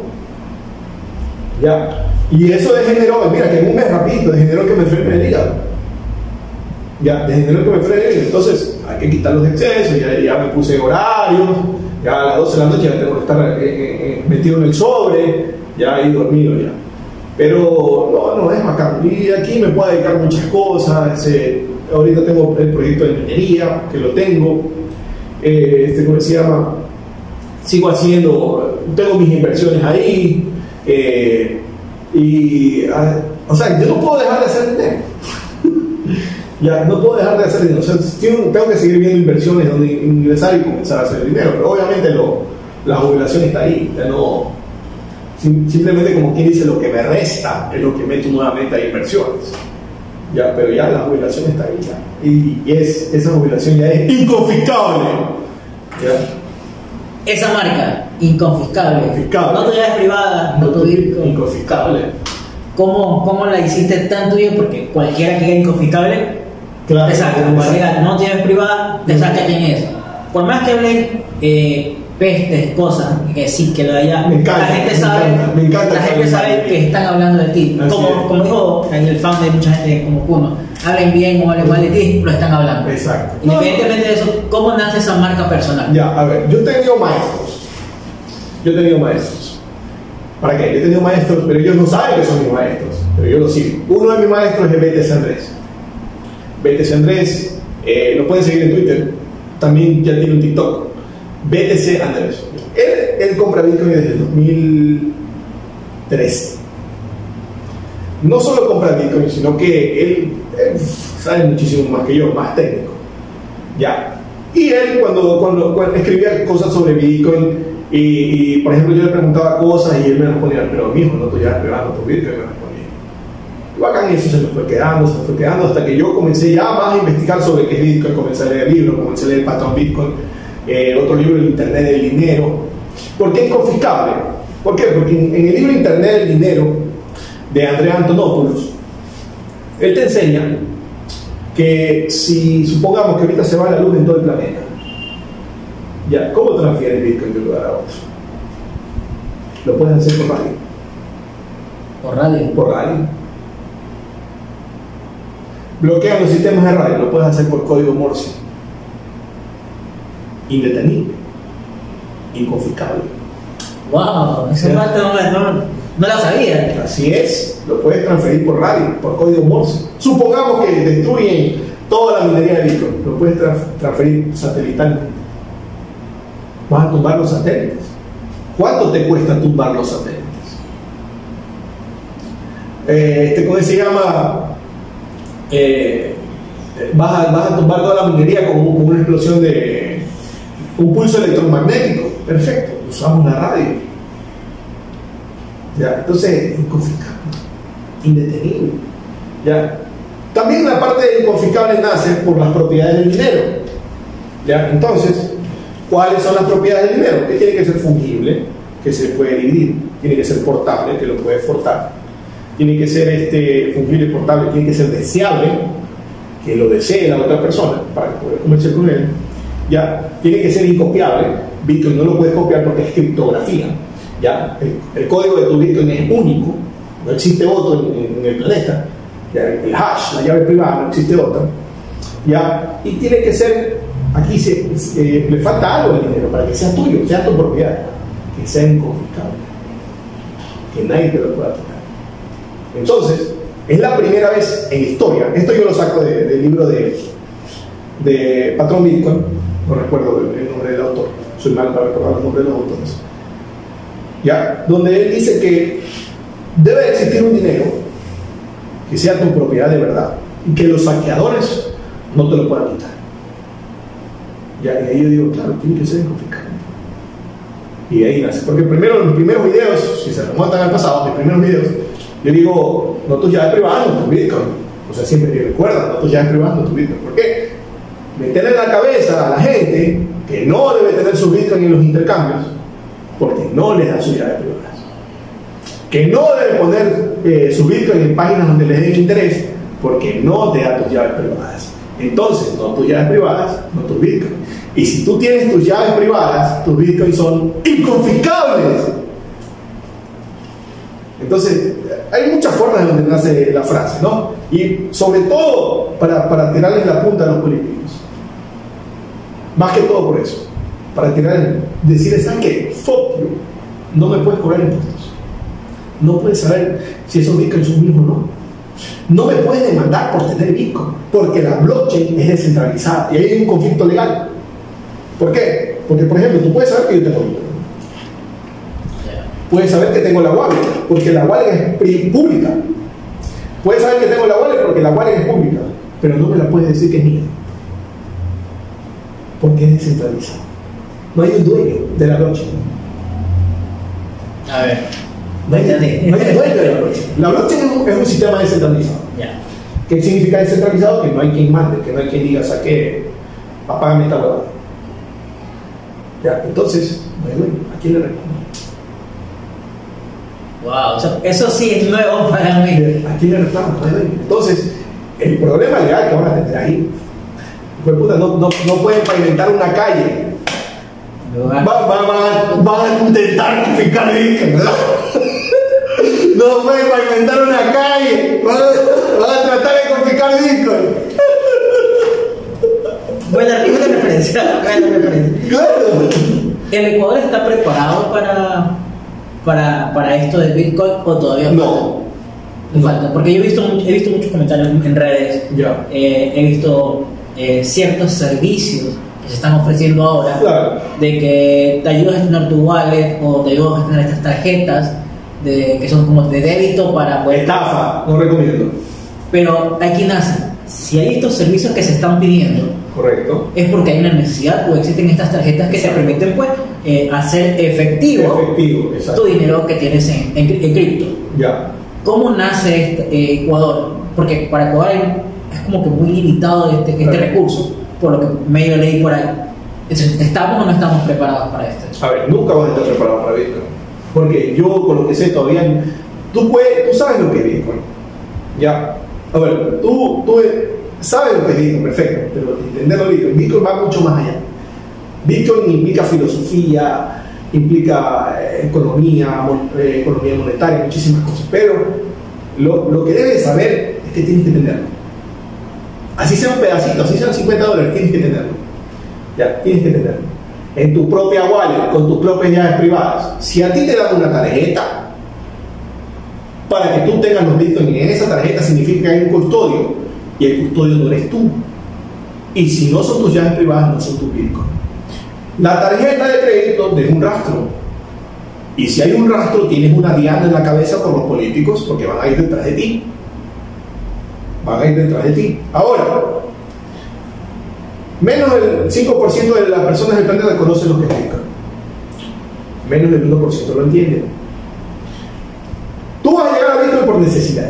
Ya, y eso degeneró, mira, que en un mes rapidito degeneró que me enferme el hígado. Ya, degeneró que me enferme el hígado. Entonces, hay que quitar los excesos, ya, ya me puse horarios, ya a las doce de la noche ya tengo que estar eh, eh, metido en el sobre. Ya ahí dormido ya. Pero no, no es bacán. Y aquí me puedo dedicar muchas cosas. Eh, ahorita tengo el proyecto de minería, que lo tengo. Eh, este, ¿cómo se llama? Sigo haciendo, tengo mis inversiones ahí. Eh, y, a, o sea, yo no puedo dejar de hacer dinero. Ya, no puedo dejar de hacer dinero. O sea, tengo, tengo que seguir viendo inversiones donde ingresar y comenzar a hacer dinero. Pero obviamente lo, la jubilación está ahí. Ya no. Simplemente, como quien dice, lo que me resta es lo que meto nuevamente a inversiones. Ya, pero ya la jubilación está ahí ya. Y, y es, esa jubilación ya es inconfiscable. ¿Ya? Esa marca, inconfiscable. Inconfiscable. No te lleves privada, no te lleves inconfiscable. ¿Cómo, ¿Cómo la hiciste tan tuya? Porque cualquiera que diga inconfiscable, claro, te saca. Cualquiera no te lleves privada, te saca quién es. Por más que hablen eh, pestes, cosas, que sí, que lo de allá, me encanta, la gente me sabe, encanta, me encanta la gente sabe que están hablando de ti. Como, como dijo el fan de mucha gente como Kuno, hablen bien o hablen mal de ti, lo están hablando. Exacto. Independientemente de eso, ¿cómo nace esa marca personal? Ya, a ver, yo he tenido maestros. Yo he tenido maestros. ¿Para qué? Yo he tenido maestros, pero ellos no saben que son mis maestros, pero yo lo sigo. Uno de mis maestros es B T C Andrés. B T C Andrés, eh, lo pueden seguir en Twitter, también ya tiene un TikTok. B T C Andrés. Él, él compra Bitcoin desde el dos mil trece. No solo compra Bitcoin, sino que él, él sabe muchísimo más que yo, más técnico. Ya. Y él cuando, cuando, cuando escribía cosas sobre Bitcoin y, y, por ejemplo, yo le preguntaba cosas y él me respondía, pero mijo, no estoy ya pegando tu Bitcoin, me respondía. Y bacán, eso se me fue quedando, se me fue quedando, hasta que yo comencé ya más a investigar sobre qué es Bitcoin, comencé a leer libros, comencé a leer el patrón Bitcoin, eh, otro libro, el Internet del Dinero. ¿Por qué inconfiscable? ¿Por qué? Porque en, en el libro Internet del Dinero de Andrea Antonopoulos, él te enseña que si supongamos que ahorita se va la luz en todo el planeta, ya, ¿cómo transfieres Bitcoin de un lugar a otro? Lo puedes hacer por radio. ¿Por radio? Por radio. Bloquean los sistemas de radio, lo puedes hacer por código Morse. Indetenible. Inconfiscable. Wow, esa parte no, no, no la sabía. Así es, lo puedes transferir por radio, por código Morse. Supongamos que destruyen toda la minería de Bitcoin, lo puedes trans transferir satelitalmente. Vas a tumbar los satélites. ¿Cuánto te cuesta tumbar los satélites? Eh, este, ¿Cómo se llama? Eh, vas, a, vas a tumbar toda la minería con, con una explosión de un pulso electromagnético. Perfecto, usamos la radio. Ya, entonces, inconfiscable, indetenible. Ya. También la parte de inconfiscable nace por las propiedades del dinero. Ya, entonces, ¿cuáles son las propiedades del dinero? Que tiene que ser fungible, que se puede dividir, tiene que ser portable, que lo puedes portar, tiene que ser este, fungible y portable, tiene que ser deseable, que lo desee la otra persona para poder comerciar con él. Ya, tiene que ser incopiable. Bitcoin no lo puedes copiar porque es criptografía. Ya, el, el código de tu Bitcoin es único, no existe otro en, en el planeta. ya, el hash, la llave privada, no existe otra, ya, y tiene que ser, aquí se, eh, le falta algo del dinero para que sea tuyo, sea tu propiedad, que sea inconfiscable, que nadie te lo pueda tocar. Entonces, es la primera vez en historia, esto yo lo saco de, del libro de, de Patrón Bitcoin, no recuerdo el, el nombre del autor, soy mal para recordar los nombres de los autores, ya, donde él dice que debe existir un dinero que sea tu propiedad de verdad y que los saqueadores no te lo puedan quitar. Ya, y ahí yo digo, claro, tiene que ser inconfiscable. Y ahí nace, porque primero, en los primeros videos, si se remontan al pasado, mis primeros videos, yo digo, no tus llaves privadas, no tu Bitcoin. O sea, siempre te recuerdan, no tus llaves privadas, no tu Bitcoin. ¿Por qué? Meter en la cabeza a la gente que no debe tener su Bitcoin en los intercambios, porque no les da sus llaves privadas. Que no debe poner eh, su Bitcoin en páginas donde les den interés, porque no te da tus llaves privadas. Entonces, no tus llaves privadas, no tus Bitcoin. Y si tú tienes tus llaves privadas, tus Bitcoins son inconfiscables. Entonces, hay muchas formas de donde nace la frase, ¿no? Y sobre todo para, para tirarles la punta a los políticos. Más que todo por eso. Para tirar, decirles, ¿sabes qué? Fuck you. No me puedes cobrar impuestos. No puedes saber si esos bitcoins son míos o no. No me puedes demandar por tener bitcoin, porque la blockchain es descentralizada y hay un conflicto legal. ¿Por qué? Porque, por ejemplo, tú puedes saber que yo tengo bitcoin. Puedes saber que tengo la wallet, porque la wallet es pública. Puedes saber que tengo la wallet porque la wallet es pública, pero no me la puedes decir que es mía, porque es descentralizada. No hay un dueño de la blockchain. A ver, no hay, no hay un dueño de la blockchain. La blockchain es un, es un sistema descentralizado. ya. ¿Qué significa descentralizado? Que no hay quien mande, que no hay quien diga, saque, apágame esta huevada. Ya, entonces, no hay dueño. ¿A quién le responde? Wow, eso, eso sí es nuevo para mí. ¿A quién le reclama? Entonces, el problema legal que van a tener ahí, pues puta, no, no, no pueden pavimentar una calle. Van va, va, va a intentar confiscar Bitcoin, ¿verdad? No pueden pavimentar una calle. Van a, van a tratar de confiscar Bitcoin. Buena, buena referencia. Buena referencia. Claro. ¿El Ecuador está preparado para, para, para esto de Bitcoin o todavía falta? No. Falta, porque yo he visto, he visto muchos comentarios en redes, Ya. eh, he visto eh, ciertos servicios que se están ofreciendo ahora, Claro. de que te ayuda a gestionar tu wallet o te ayuda a gestionar estas tarjetas de, que son como de débito para poder... Estafa, no recomiendo. Pero aquí nace, si hay estos servicios que se están pidiendo, Correcto. es porque hay una necesidad o existen estas tarjetas que Exacto. te permiten pues eh, hacer efectivo, Efectivo, exacto. tu dinero que tienes en, en, en cripto. Ya. ¿Cómo nace este, eh, Ecuador? Porque para Ecuador hay- es como que muy limitado este, este Claro. recurso, por lo que medio leí por ahí. Entonces, ¿estamos o no estamos preparados para esto? A ver, nunca vas a estar preparado para Bitcoin. Porque yo, con lo que sé, todavía. Tú, puedes, tú sabes lo que es Bitcoin. Ya. A ver, tú, tú sabes lo que es Bitcoin, perfecto. Pero entenderlo Bitcoin, Bitcoin va mucho más allá. Bitcoin implica filosofía, implica eh, economía, mon, eh, economía monetaria, muchísimas cosas. Pero lo, lo que debes saber es que tienes que entenderlo. Así sea un pedacito, así sean cincuenta dólares, tienes que entenderlo. Ya, tienes que entenderlo. En tu propia wallet, con tus propias llaves privadas. Si a ti te dan una tarjeta para que tú tengas los bitcoins en esa tarjeta, significa que hay un custodio y el custodio no eres tú. Y si no son tus llaves privadas, no son tus bitcoins. La tarjeta de crédito deja un rastro. Y si hay un rastro, tienes una diana en la cabeza por los políticos porque van a ir detrás de ti. Van a ir detrás de ti. Ahora, menos del cinco por ciento de las personas del planeta conocen lo que es Bitcoin. Menos del uno por ciento lo entienden. Tú vas a llegar a Bitcoin por necesidad.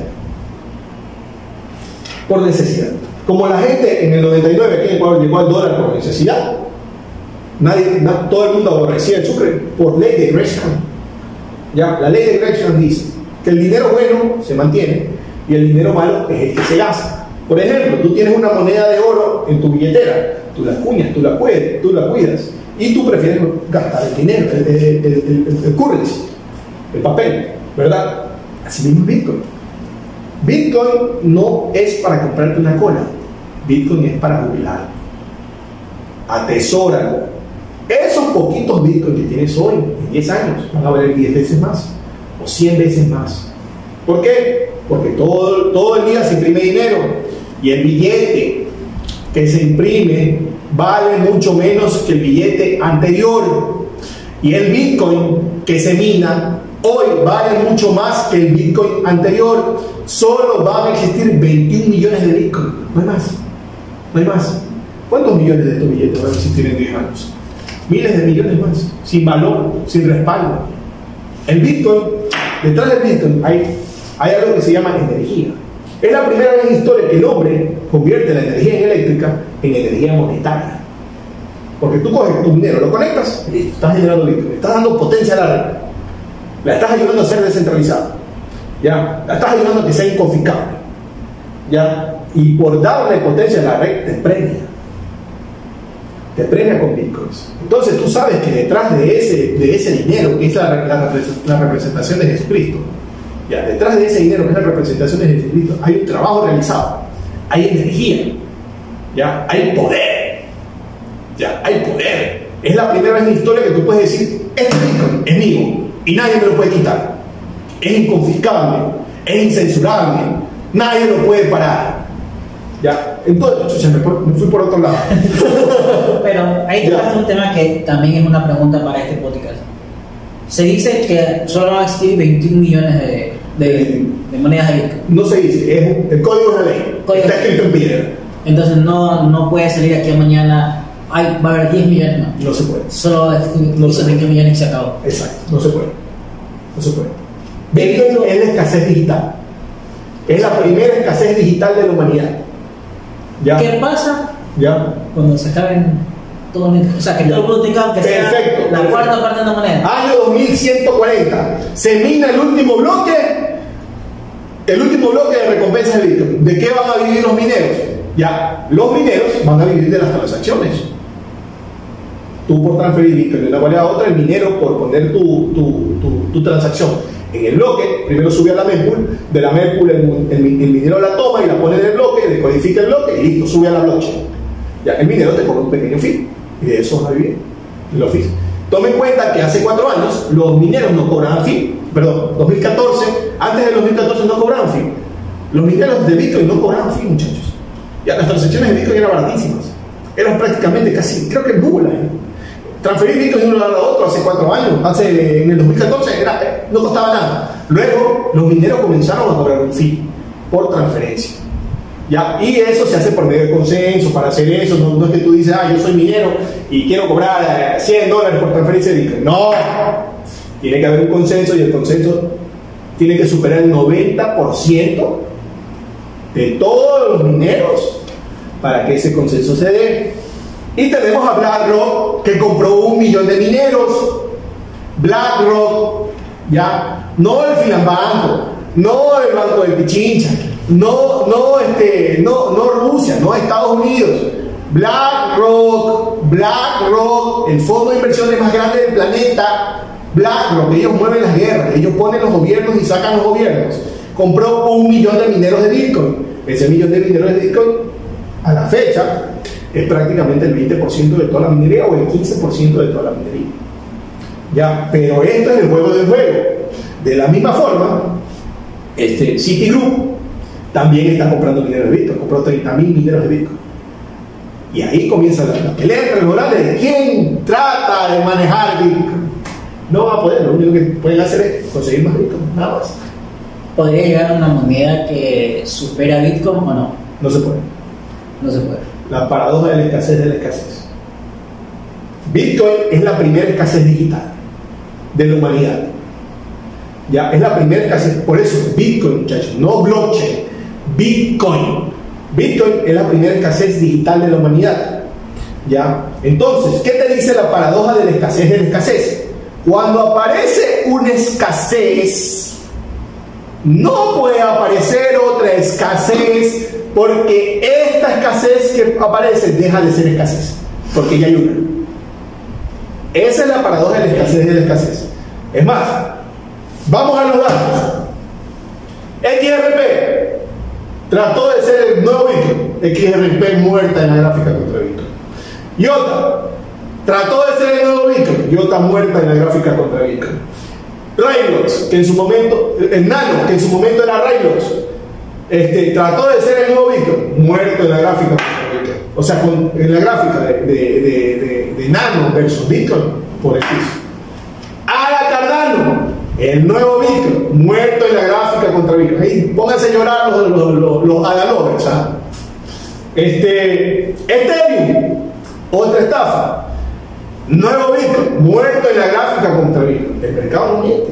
Por necesidad. Como la gente en el noventa y nueve aquí en Ecuador llegó al dólar por necesidad, nadie, na, todo el mundo aborrecía el sucre por ley de Gresham. Ya, la ley de Gresham dice que el dinero bueno se mantiene y el dinero malo es el que se gasta. Por ejemplo, tú tienes una moneda de oro en tu billetera, tú la cuñas, tú la cuidas, tú la cuidas y tú prefieres gastar el dinero, el, el, el, el, el currency, el papel, ¿verdad? Así mismo es Bitcoin. Bitcoin no es para comprarte una cola. Bitcoin es para jubilar. Atesóralo. Esos poquitos Bitcoin que tienes hoy, en diez años, van a valer diez veces más o cien veces más. ¿Por qué? Porque todo, todo el día se imprime dinero y el billete que se imprime vale mucho menos que el billete anterior, y el Bitcoin que se mina hoy vale mucho más que el Bitcoin anterior. Solo van a existir veintiún millones de Bitcoin, no hay más, no hay más. ¿Cuántos millones de estos billetes van a existir en diez años? Miles de millones más, sin valor, sin respaldo. El Bitcoin, detrás del Bitcoin hay, hay algo que se llama energía. Es la primera vez en la historia que el hombre convierte la energía eléctrica en energía monetaria. Porque tú coges tu dinero, lo conectas, listo, estás generando Bitcoin, estás dando potencia a la red, la estás ayudando a ser descentralizada, ¿ya? La estás ayudando a que sea inconfiscable, ¿ya? Y por darle potencia a la red te premia, te premia con Bitcoins. Entonces tú sabes que detrás de ese, de ese dinero, que es la, la, la representación de Jesucristo, ¿ya? Detrás de ese dinero, que es la representación de Jesucristo, hay un trabajo realizado, hay energía, ¿ya? Hay poder. Ya, hay poder. Es la primera vez en la historia que tú puedes decir: este Bitcoin es mío y nadie me lo puede quitar. Es inconfiscable, es incensurable, nadie lo puede parar. Ya, entonces me, me fui por otro lado. Pero ahí te pasa un tema que también es una pregunta para este podcast. Se dice que solo van a existir veintiún millones de, de, de monedas de Bitcoin. No se dice, es el código de la ley. Código. Está escrito en piedra. Entonces no, no puede salir aquí a mañana. Hay, va a haber diez millones más. No se puede. Solo no esos veinte millones y se acabó. Exacto, no se puede. No se puede. Bitcoin es la escasez digital. Es la primera escasez digital de la humanidad. ¿Ya? ¿Qué pasa? ¿Ya? Cuando se acaben todos los. O sea, que todo el mundo tenga que sea perfecto, la perfecto. cuarta parte de la moneda. Año dos mil ciento cuarenta. Se mina el último bloque. El último bloque de recompensas de Bitcoin. ¿De qué van a vivir los mineros? Ya, los mineros van a vivir de las transacciones. Tú por transferir Bitcoin de una wallet a otra, el minero por poner tu, tu, tu, tu transacción en el bloque, primero sube a la mempool, de la mempool el, el, el minero la toma y la pone en el bloque, decodifica el bloque y listo, sube a la blockchain. Ya, el minero te cobra un pequeño fee y de eso va a vivir, de los fees. Toma en cuenta que hace cuatro años los mineros no cobraban fee, perdón, dos mil catorce, antes del dos mil catorce no cobraban fee. Los mineros de Bitcoin no cobraban fee, muchachos. Ya, las transacciones de Bitcoin eran baratísimas, eran prácticamente casi, creo que nulas. ¿eh? Transferir Bitcoin de un lado a otro hace cuatro años, hace, en el dos mil catorce era, no costaba nada. Luego los mineros comenzaron a cobrar un fee por transferencia. ¿Ya? Y eso se hace por medio de consenso. Para hacer eso, no, no es que tú dices: ah, yo soy minero y quiero cobrar cien dólares por transferencia de Bitcoin. No, tiene que haber un consenso y el consenso tiene que superar el noventa por ciento de todos los mineros para que ese consenso se dé. Y tenemos a BlackRock, que compró un millón de mineros. BlackRock, ya, no el Finanbanco, no el Banco del Pichincha, no, no, este, no, no Rusia, no Estados Unidos. BlackRock, BlackRock, el fondo de inversiones más grande del planeta. BlackRock, ellos mueven las guerras, ellos ponen los gobiernos y sacan los gobiernos. Compró un millón de mineros de Bitcoin. Ese millón de mineros de Bitcoin, a la fecha, es prácticamente el veinte por ciento de toda la minería o el quince por ciento de toda la minería. Ya, pero esto es el juego del juego. De la misma forma, este Citigroup también está comprando mineros de Bitcoin, compró treinta mil mineros de Bitcoin. Y ahí comienza la, la pelea entre los grandes de quién trata de manejar Bitcoin. No va a poder, lo único que pueden hacer es conseguir más Bitcoin, nada más. ¿Podría llegar a una moneda que supera Bitcoin o no? No se puede. No se puede. La paradoja de la escasez de la escasez. Bitcoin es la primera escasez digital de la humanidad. Ya, es la primera escasez. Por eso, Bitcoin, muchachos, no blockchain. Bitcoin. Bitcoin es la primera escasez digital de la humanidad. Ya. Entonces, ¿qué te dice la paradoja de la escasez de la escasez? Cuando aparece una escasez, no puede aparecer otra escasez, porque esta escasez que aparece deja de ser escasez, porque ya hay una. Esa es la paradoja de la escasez de la escasez. Es más, vamos a los datos. X R P, trató de ser el nuevo Bitcoin, X R P muerta en la gráfica contra Bitcoin. IOTA trató de ser el nuevo Bitcoin, IOTA muerta en la gráfica contra Bitcoin. Railroads, que en su momento, el Nano, que en su momento era Railroads, este, trató de ser el nuevo Bitcoin, muerto en la gráfica contra Bitcoin. O sea, con, en la gráfica de, de, de, de, de Nano versus Bitcoin, por el piso. Ada Cardano, el nuevo Bitcoin, muerto en la gráfica contra Bitcoin. Ahí pónganse a llorar los, los, los, los Ada lovers, ¿sabes? Este, Ethereum, otra estafa. Nuevo Bitcoin, muerto en la gráfica contra Bitcoin. El mercado no miente.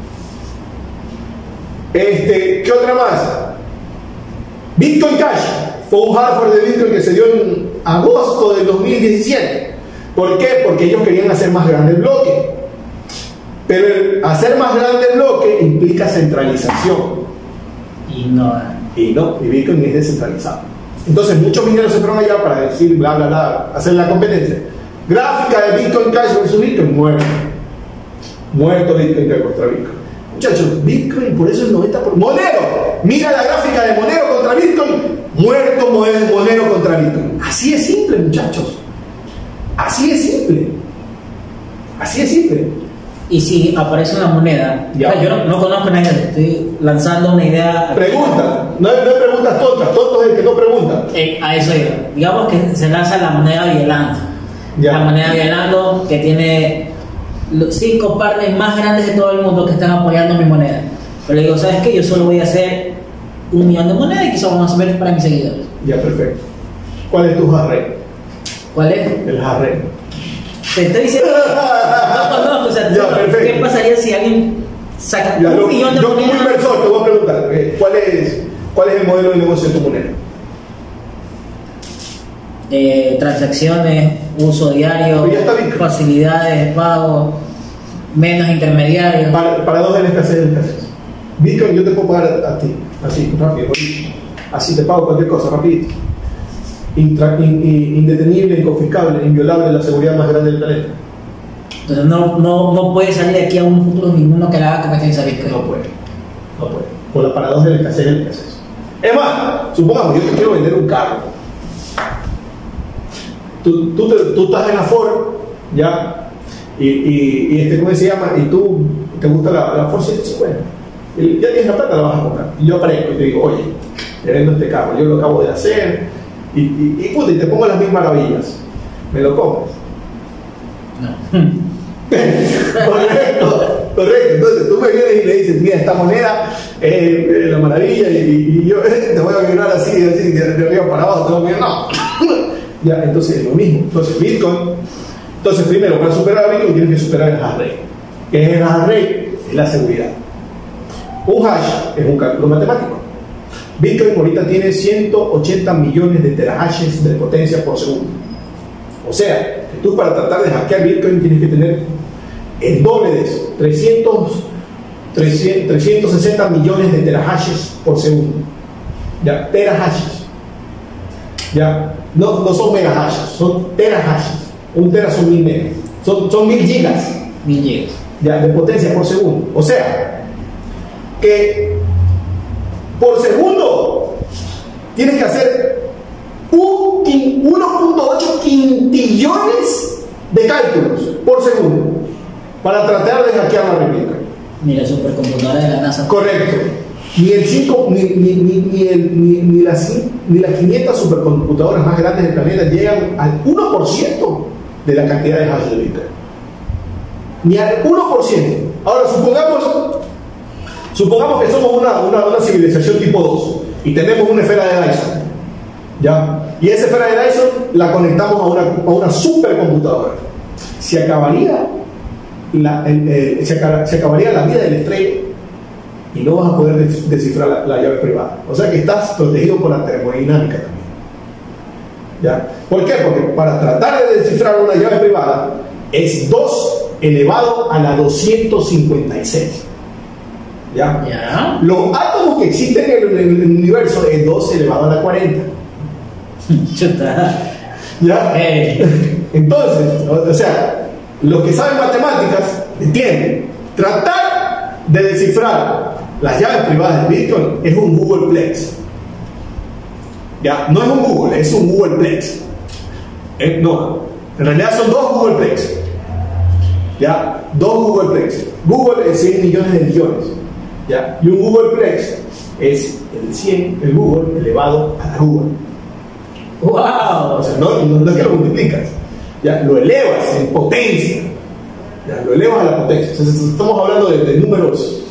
Este, ¿qué otra más? Bitcoin Cash fue un hardware de Bitcoin que se dio en agosto del dos mil diecisiete. ¿Por qué? Porque ellos querían hacer más grande el bloque. Pero el hacer más grande el bloque implica centralización. Y no. Y no, y Bitcoin es descentralizado. Entonces muchos mineros se fueron allá para decir bla bla bla, hacer la competencia. Gráfica de Bitcoin Cash versus Bitcoin, muerto. Muerto Bitcoin Cash contra Bitcoin. Muchachos, Bitcoin por eso es noventa por ciento. Monero, mira la gráfica de Monero contra Bitcoin, muerto Monero contra Bitcoin. Así es simple, muchachos. Así es simple. Así es simple. Y si aparece una moneda, ya. O sea, yo no, no conozco a nadie, estoy lanzando una idea. Pregunta, no hay, no hay preguntas tontas, tonto es el que no pregunta. Eh, a eso iba. Digamos que se lanza la moneda Bielando. Ya. La moneda Bielando que tiene los cinco partners más grandes de todo el mundo que están apoyando mi moneda. Pero le digo, ¿sabes qué? Yo solo voy a hacer un millón de monedas y quizás vamos a ver para mis seguidores. Ya, perfecto. ¿Cuál es tu jarre? ¿Cuál es? El jarre. Te estoy diciendo, no conozco, o sea, ya, ¿qué pasaría si alguien saca ya, un lo, millón de yo monedas? Yo como inversor te voy a preguntar, eh, ¿cuál es, ¿cuál es el modelo de negocio de tu moneda? Eh, transacciones, uso diario, facilidades de pago, menos intermediarios. Para, para dos de la escasez de la escasez. Bitcoin yo te puedo pagar a ti, así, rápido, así te pago cualquier cosa, rapidito. Intra, in, in, indetenible, inconfiscable, inviolable, la seguridad más grande del planeta. Entonces no, no, no puede salir de aquí a un futuro ninguno que le haga competencia a Bitcoin. No puede, no puede. Por la paradoja de la escasez de la escasez. Es más, supongamos, yo te quiero vender un carro. Tú, tú, te, tú estás en la Ford, ya, y, y, y este, ¿cómo se llama? Y tú te gusta la, la Ford ciento cincuenta. Y ya tienes la plata, la vas a comprar. Y yo aparezco y te digo, oye, te vendo este carro, yo lo acabo de hacer, y, y, y, puta, y te pongo las mil maravillas. ¿Me lo compras? No. Correcto, correcto. Entonces tú me vienes y le dices, mira, esta moneda es eh, la maravilla, y, y, y yo eh, te voy a mirar así, así, de, de arriba para abajo, te voy a mirar, no. Ya, entonces es lo mismo. Entonces Bitcoin, entonces primero para superar a Bitcoin tienes que superar el hash rate. ¿Qué es el hash rate? Es la seguridad. Un hash es un cálculo matemático. Bitcoin ahorita tiene ciento ochenta millones de terahashes de potencia por segundo. O sea, que tú para tratar de hackear Bitcoin tienes que tener el doble de eso, trescientos, trescientos sesenta millones de terahashes por segundo. Ya, terahashes. Ya, no, no son megahashes, son terahashes. Un tera son mil megas, son, son mil gigas. Mil gigas. Ya, de potencia por segundo. O sea, que por segundo tienes que hacer uno punto ocho quintillones de cálculos por segundo para tratar de hackear la réplica. Ni la supercomputadora de la NASA. Correcto. Ni el cinco, ni, ni, ni, ni, el, ni, ni, las, ni las quinientas supercomputadoras más grandes del planeta llegan al uno por ciento de la cantidad de hash de Bitcoin. Ni al uno por ciento. Ahora supongamos supongamos que somos una, una, una civilización tipo dos y tenemos una esfera de Dyson, ¿ya? Y esa esfera de Dyson la conectamos a una, a una supercomputadora. Se acabaría la, el, el, se, acaba, se acabaría la vida de la estrella y no vas a poder descifrar la, la llave privada. O sea que estás protegido por la termodinámica también, ¿ya? ¿Por qué? Porque para tratar de descifrar una llave privada es dos elevado a la doscientos cincuenta y seis. ¿Ya? ¿Ya? Los átomos que existen en el, en el universo es dos elevado a la cuarenta. Chuta. ¿Ya? Hey. Entonces, o, o sea, los que saben matemáticas entienden. Tratar de descifrar las llaves privadas de Bitcoin es un Googleplex. Ya, no es un Google, es un Googleplex. Eh, no, en realidad son dos Googleplex. Ya, dos Googleplex. Google es cien millones de millones. Ya, y un Googleplex es el cien, el Google elevado a la Google. ¡Wow! O sea, no, no, no es que lo multiplicas, ya, lo elevas en potencia. Ya, lo elevas a la potencia. Entonces, estamos hablando de, de números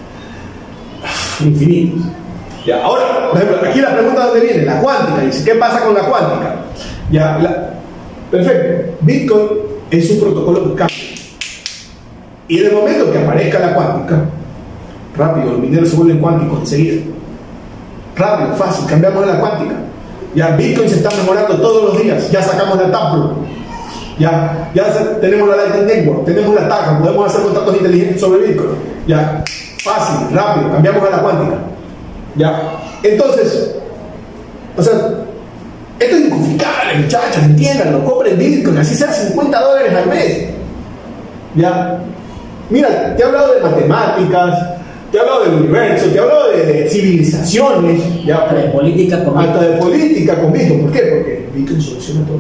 infinitos. Ya, ahora, por ejemplo, aquí la pregunta dónde viene, la cuántica. Dice, ¿qué pasa con la cuántica? Ya, la, perfecto. Bitcoin es un protocolo que cambia. Y en el momento que aparezca la cuántica, rápido, los mineros se vuelven cuánticos enseguida. Rápido, fácil, cambiamos a la cuántica. Ya, Bitcoin se está mejorando todos los días. Ya sacamos la Taproot. Ya, ya tenemos la Lightning Network, tenemos la T A C, podemos hacer contratos inteligentes sobre Bitcoin. Ya, fácil, rápido, cambiamos a la cuántica. Ya, entonces, o sea, esto es inconfiable, muchachos, entiéndanlo, compren Bitcoin, así sea cincuenta dólares al mes. Ya, mira, te he hablado de matemáticas, te he hablado del universo, te he hablado de, de civilizaciones, ya, Hasta de política con hasta de política con Bitcoin. ¿Por qué? Porque Bitcoin soluciona todo.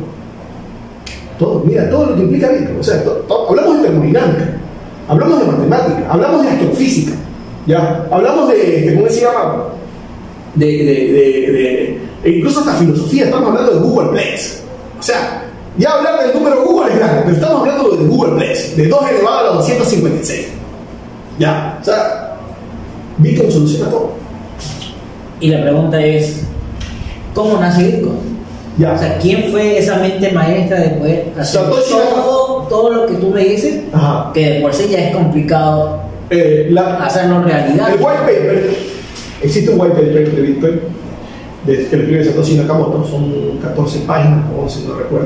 Todo, mira, todo lo que implica Bitcoin. O sea, to, to, hablamos de termodinámica, hablamos de matemática, hablamos de astrofísica, ya, hablamos de, de ¿cómo se llama? De, de, de, de, de incluso hasta filosofía. Estamos hablando de Googleplex. O sea, ya hablar del número Google es grande, pero estamos hablando de Googleplex, de dos elevado a la doscientos cincuenta y seis. Ya, o sea, Bitcoin soluciona todo. Y la pregunta es, ¿cómo nace Bitcoin? Ya. O sea, ¿quién fue esa mente maestra de poder hacer Satoshi todo, todo lo que tú me dices? Ajá. Que de por sí ya es complicado Eh, la, hacerlo realidad. el white paper, existe un white paper de Bitcoin de, que lo escribe Satoshi Nakamoto, son catorce páginas o once, no recuerdo.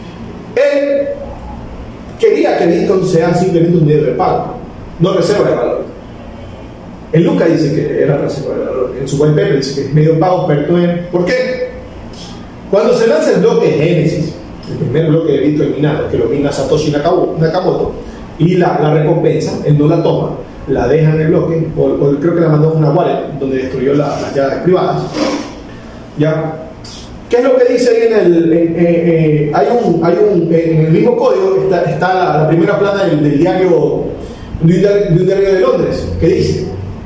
Él quería que Bitcoin sea simplemente un medio de pago, no reserva de valor. Él nunca dice que era reserva de valor. En su white paper dice que es medio de pago, pero no es. ¿Por qué? Cuando se lanza el bloque de Génesis, el primer bloque de Bitcoin minado, que lo mina Satoshi Nakamoto, y la, la recompensa, él no la toma, la deja en el bloque, o, o creo que la mandó a una wallet donde destruyó la, las llaves privadas. ¿Ya? ¿Qué es lo que dice ahí en el... En, eh, eh, hay un, hay un, en el mismo código está, está la, la primera plana del, del diario, de un diario, de un diario de Londres, que dice...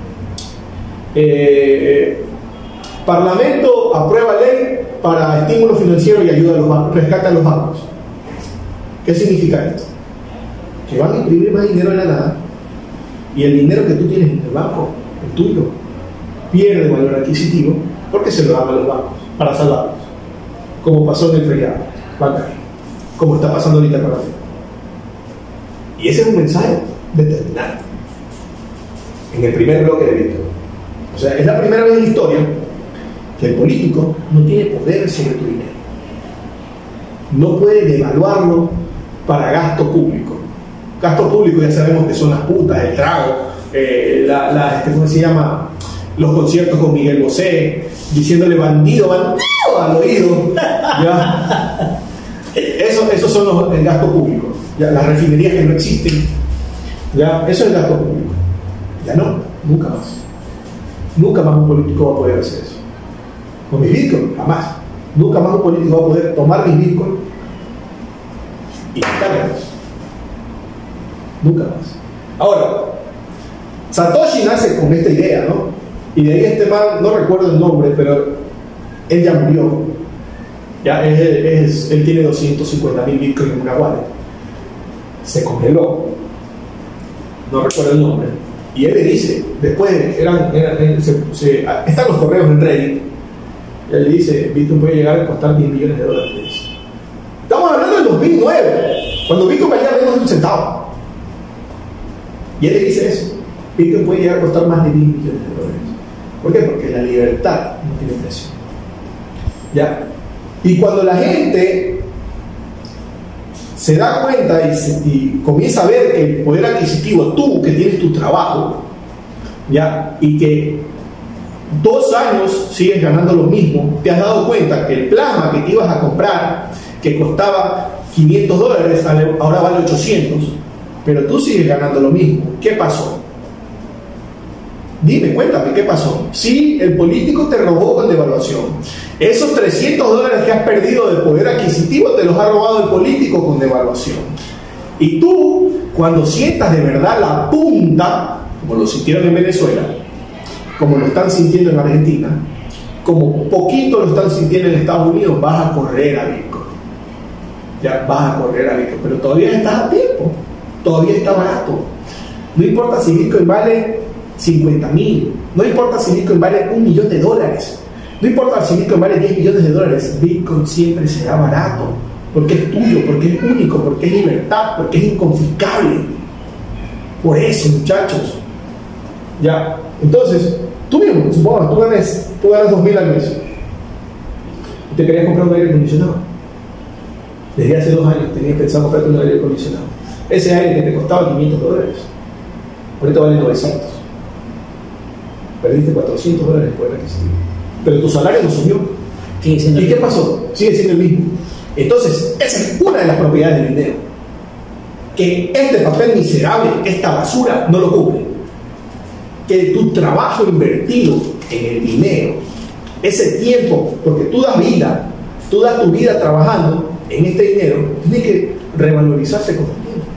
Eh, Parlamento aprueba ley para estímulo financiero y ayuda a los bancos, rescata a los bancos. ¿Qué significa esto? Que van a imprimir más dinero de la nada y el dinero que tú tienes en el banco, el tuyo, pierde valor adquisitivo porque se lo dan a los bancos para salvarlos, como pasó en el feriado bancario, como está pasando ahorita con la Fed. Y ese es un mensaje determinante en el primer bloque de Bitcoin. O sea, es la primera vez en la historia que el político no tiene poder sobre tu dinero. No puede devaluarlo para gasto público. Gasto público ya sabemos que son las putas, el trago, eh, la, la, este, ¿cómo se llama? Los conciertos con Miguel Bosé, diciéndole bandido, bandido al oído. ¿Ya? Eso, esos son los, el gasto público. ¿Ya? Las refinerías que no existen. ¿Ya? Eso es el gasto público. Ya no, nunca más. Nunca más un político va a poder hacer eso. Con mis bitcoins, jamás. Nunca más un político va a poder tomar mis bitcoins y quitármelos. Nunca más. Ahora, Satoshi nace con esta idea, ¿no? Y de ahí este man, no recuerdo el nombre, pero él ya murió. Ya, es, es, él tiene doscientos cincuenta mil bitcoins en una wallet. Se congeló. No recuerdo el nombre. Y él le dice, después eran, eran, se, se, están los correos en Reddit. Y él le dice, Bitcoin puede llegar a costar diez millones de dólares. Estamos hablando del dos mil nueve, cuando Bitcoin valía menos de un centavo. Y él le dice eso. Bitcoin puede llegar a costar más de diez millones de dólares. ¿Por qué? Porque la libertad no tiene precio. ¿Ya? Y cuando la gente se da cuenta y, se, y comienza a ver que el poder adquisitivo, tú que tienes tu trabajo, ¿ya? Y que dos años sigues ganando lo mismo, te has dado cuenta que el plasma que te ibas a comprar, que costaba quinientos dólares, ahora vale ochocientos, pero tú sigues ganando lo mismo. ¿Qué pasó? Dime, cuéntame, ¿qué pasó? Sí, el político te robó con devaluación. Esos trescientos dólares que has perdido de poder adquisitivo te los ha robado el político con devaluación. Y tú, cuando sientas de verdad la punta, como lo sintieron en Venezuela, como lo están sintiendo en Argentina, como poquito lo están sintiendo en Estados Unidos, vas a correr a Bitcoin. Ya vas a correr a Bitcoin, pero todavía estás a tiempo, todavía está barato. No importa si Bitcoin vale cincuenta mil, no importa si Bitcoin vale un millón de dólares, no importa si Bitcoin vale diez millones de dólares, Bitcoin siempre será barato, porque es tuyo, porque es único, porque es libertad, porque es inconfiscable. Por eso, muchachos. Ya, entonces, tú mismo, supongo, tú ganas, tú ganas dos mil al mes. Y te querías comprar un aire acondicionado. Desde hace dos años tenías pensado comprarte un aire acondicionado. Ese aire que te costaba quinientos dólares, ahorita vale novecientos. Perdiste cuatrocientos dólares por el adquisitivo. Pero tu salario no subió. ¿Y qué pasó? Sigue siendo el mismo. Entonces, esa es una de las propiedades del dinero. Que este papel miserable, esta basura, no lo cubre. Que tu trabajo invertido en el dinero, ese tiempo, porque tú das vida, tú das tu vida trabajando en este dinero, tiene que revalorizarse con el tiempo.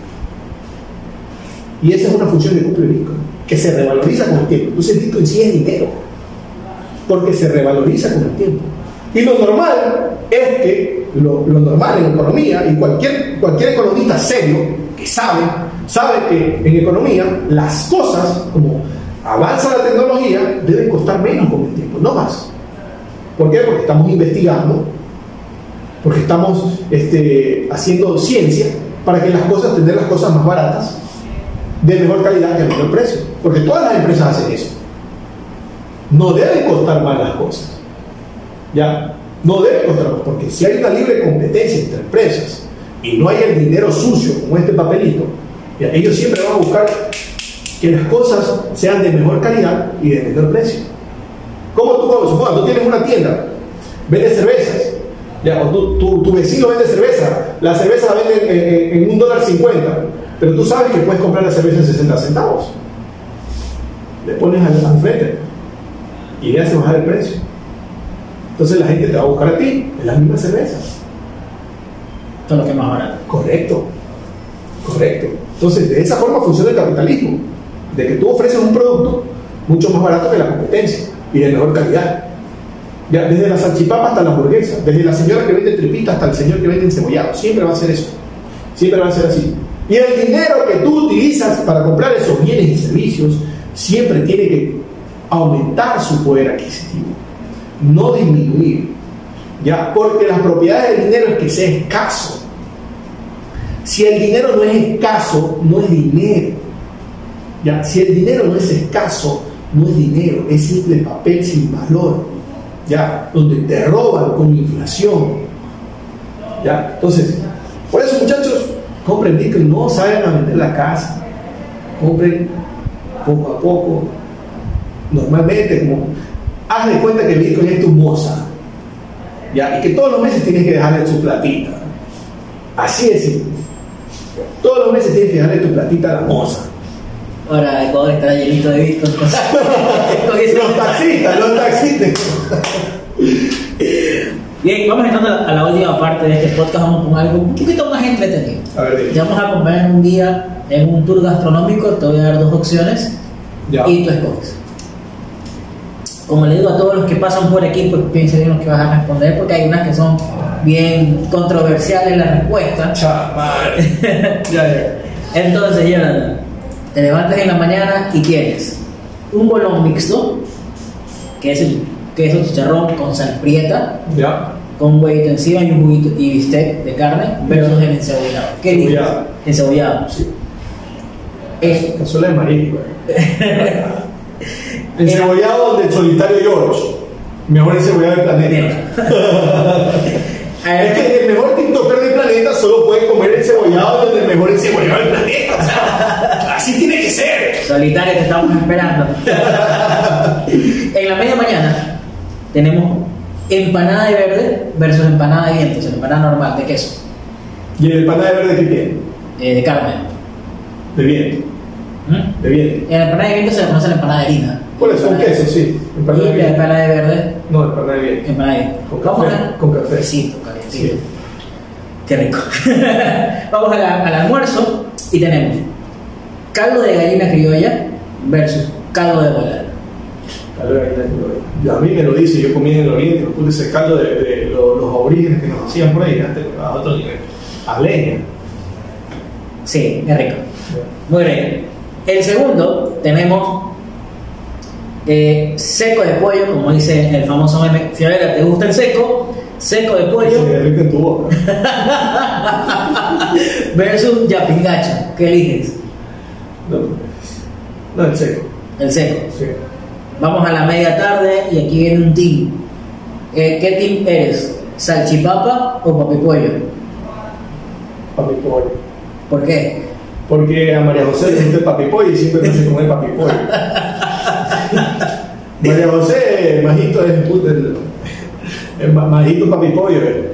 Y esa es una función que cumple Bitcoin, que se revaloriza con el tiempo. Entonces Bitcoin sí es dinero, porque se revaloriza con el tiempo. Y lo normal es que, lo, lo normal en economía, y cualquier, cualquier economista serio que sabe, sabe que en economía las cosas, como avanza la tecnología, deben costar menos con el tiempo, no más. ¿Por qué? Porque estamos investigando, porque estamos este, haciendo ciencia para que las cosas, tener las cosas más baratas, de mejor calidad y a menor precio. Porque todas las empresas hacen eso. No deben costar más las cosas. Ya, no deben costar más, porque si hay una libre competencia entre empresas y no hay el dinero sucio como este papelito, ya, ellos siempre van a buscar que las cosas sean de mejor calidad y de menor precio. ¿Cómo tú comes? Supongo, tú tienes una tienda, vendes cervezas, ya, o tu, tu, tu vecino vende cerveza, la cerveza la vende en, en, en un dólar cincuenta, pero tú sabes que puedes comprar la cerveza en sesenta centavos. Le pones al, al frente y le haces bajar el precio. Entonces la gente te va a buscar a ti en las mismas cervezas. Todo lo que es más barato. Correcto, correcto. Entonces de esa forma funciona el capitalismo, de que tú ofreces un producto mucho más barato que la competencia y de mejor calidad. Ya, desde la salchipapa hasta la hamburguesa, desde la señora que vende tripita hasta el señor que vende encebollado, siempre va a ser eso, siempre va a ser así. Y el dinero que tú utilizas para comprar esos bienes y servicios siempre tiene que aumentar su poder adquisitivo, no disminuir, ya, porque las propiedades del dinero es que sea escaso. Si el dinero no es escaso, no es dinero. Ya, si el dinero no es escaso, no es dinero, es simple papel sin valor, ya, donde te roban con inflación. Ya, entonces, por eso, muchachos, compren Bitcoin, no salgan a vender la casa, compren poco a poco, normalmente, como haz de cuenta que el Bitcoin es tu moza, ya, y que todos los meses tienes que dejarle su platita, así es simple. Todos los meses tienes que darle tu platita a la moza. Ahora Ecuador estará llenito de Bitcoin. Los taxistas, los taxistas. Bien, vamos entrando a la última parte de este podcast. Vamos con algo un poquito más entretenido. A ver, te vamos a acompañar un día en un tour gastronómico. Te voy a dar dos opciones ya, y tú escoges. Como le digo a todos los que pasan por aquí, pues piensen bien lo que vas a responder, porque hay unas que son bien controversiales las respuestas. ya, ya. Entonces, Jonathan, te levantas en la mañana y tienes un bolón mixto, que es el queso chicharrón con sal prieta, ya, con un huevito encima y un juguito y bistec de carne, versus el encebollado. ¿Qué dices? Encebollado. Sí. Es cazuela de marisco. Encebollado del solitario George. Mejor encebollado del planeta. Es que el mejor tiktoker del planeta solo puede comer encebollado del mejor encebollado del planeta. O sea, así tiene que ser. Solitario, te estamos esperando. En la media mañana tenemos empanada de verde versus empanada de vientos, empanada normal de queso. ¿Y el empanada de verde qué tiene? Eh, de carne. De viento. ¿Mm? De viento. En la empanada de viento se le conoce la empanada de harina. ¿Cuál es? Con queso, sí. Empanada y de la empanada de verde. No, empanada de viento. Empanada de viento. Con Vamos café. a... Con café. Sí, sí. Qué rico. Vamos a la, al almuerzo y tenemos caldo de gallina criolla versus caldo de bola. Caldo de gallina criolla. A mí me lo dice, yo comí en el oriente, me puse ese caldo de, de los, los aborígenes que nos hacían por ahí, antes a otro nivel. A leña. Sí, es rico. Muy rico. El segundo tenemos eh, seco de pollo, como dice el famoso meme. Fiorella, ¿te gusta el seco? Seco de pollo. Se derrite en tu boca. Versus yapingacho. ¿Qué eliges? No, no, el seco. El seco. Sí. Vamos a la media tarde y aquí viene un team. Eh, ¿Qué team eres? ¿Salchipapa o papipollo? Papipollo. ¿Por qué? Porque a María José le gusta el papipollo y siempre te hace comer papipollo. María José, majito es puta, el, el majito papipollo. Eh.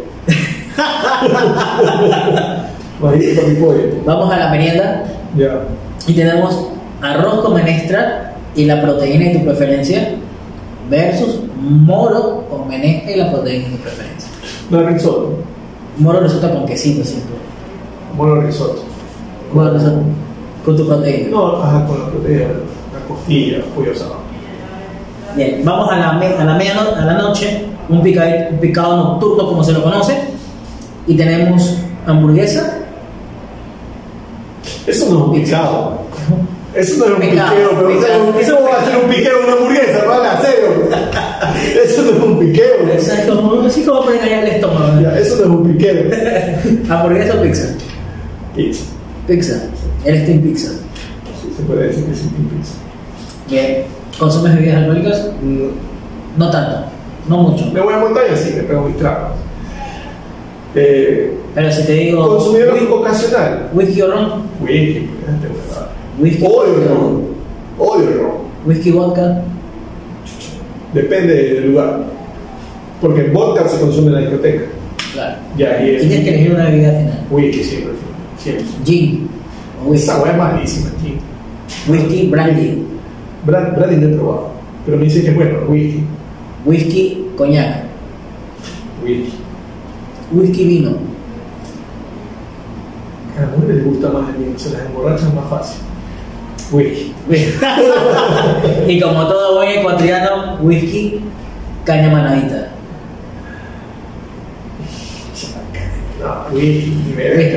Majito papipollo. Vamos a la merienda. Ya. Y tenemos arroz con menestra y la proteína de tu preferencia versus moro con menestra y la proteína de tu preferencia. No es risotto. Moro risotto con quesito siempre. Moro risotto. Moro risotto con tu proteína. No, ajá, con la proteína, la costilla, pollo asado. Bien, vamos a la, me, a la medianoche, a la noche, un picado, un picado nocturno como se lo conoce, y tenemos hamburguesa. Eso no es un picado. Eso no es un Picado, piqueo, pero picado. o sea, ¿cómo va a ser un piqueo una hamburguesa? Para el acero. Eso no es un piqueo. Eso es como, así como para engañar el estómago. Ya, eso no es un piqueo. ¿Hamburguesa o pizza? Pizza. Pizza. Eres team pizza. Sí, se puede decir que sí, pizza. Bien. ¿Consumes bebidas alcohólicas? No. No tanto. No mucho. Me voy a montaña, sí, me pego mis tragos. Eh, Pero si te digo... consumidor ocasional. ¿Whisky o ron? Whisky, pues, te voy a dar. Whisky. Odio el ron. Odio el ron. Whisky, vodka. Depende del lugar. Porque el vodka se consume en la discoteca. Claro. Ya, y Y es. tienes que elegir una bebida final. Whisky siempre. Siempre. Gin. O whisky. Esa hueá es malísima, tío. Whisky, brandy. Brand, brandy no he probado. Pero me dicen que es bueno, whisky. Whisky, coñac. Whisky. Whisky, vino. A las mujeres les gusta más el vino, se las emborrachan más fácil. Whisky. Y como todo buen ecuatoriano, whisky, caña manadita. No, whisky, ni me venga.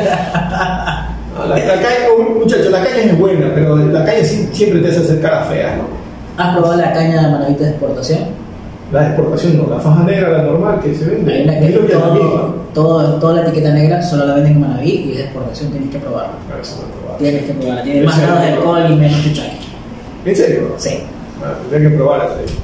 No, la, la caña, oh, muchachos, la caña es buena, pero la caña sí- siempre te hace hacer caras feas, ¿no? ¿Has probado la caña de manadita de exportación? La de exportación no, la faja negra, la normal que se vende. Hay una que es lo que es la misma. todo, todo, toda la etiqueta negra solo la venden en Manaví y es de exportación, tienes que probarla. A ver si lo he probado. Tienes que probarla, tiene ¿En más serio? grados de alcohol y menos chuchaque. ¿En serio? Sí. Bueno, tendría que probar ese.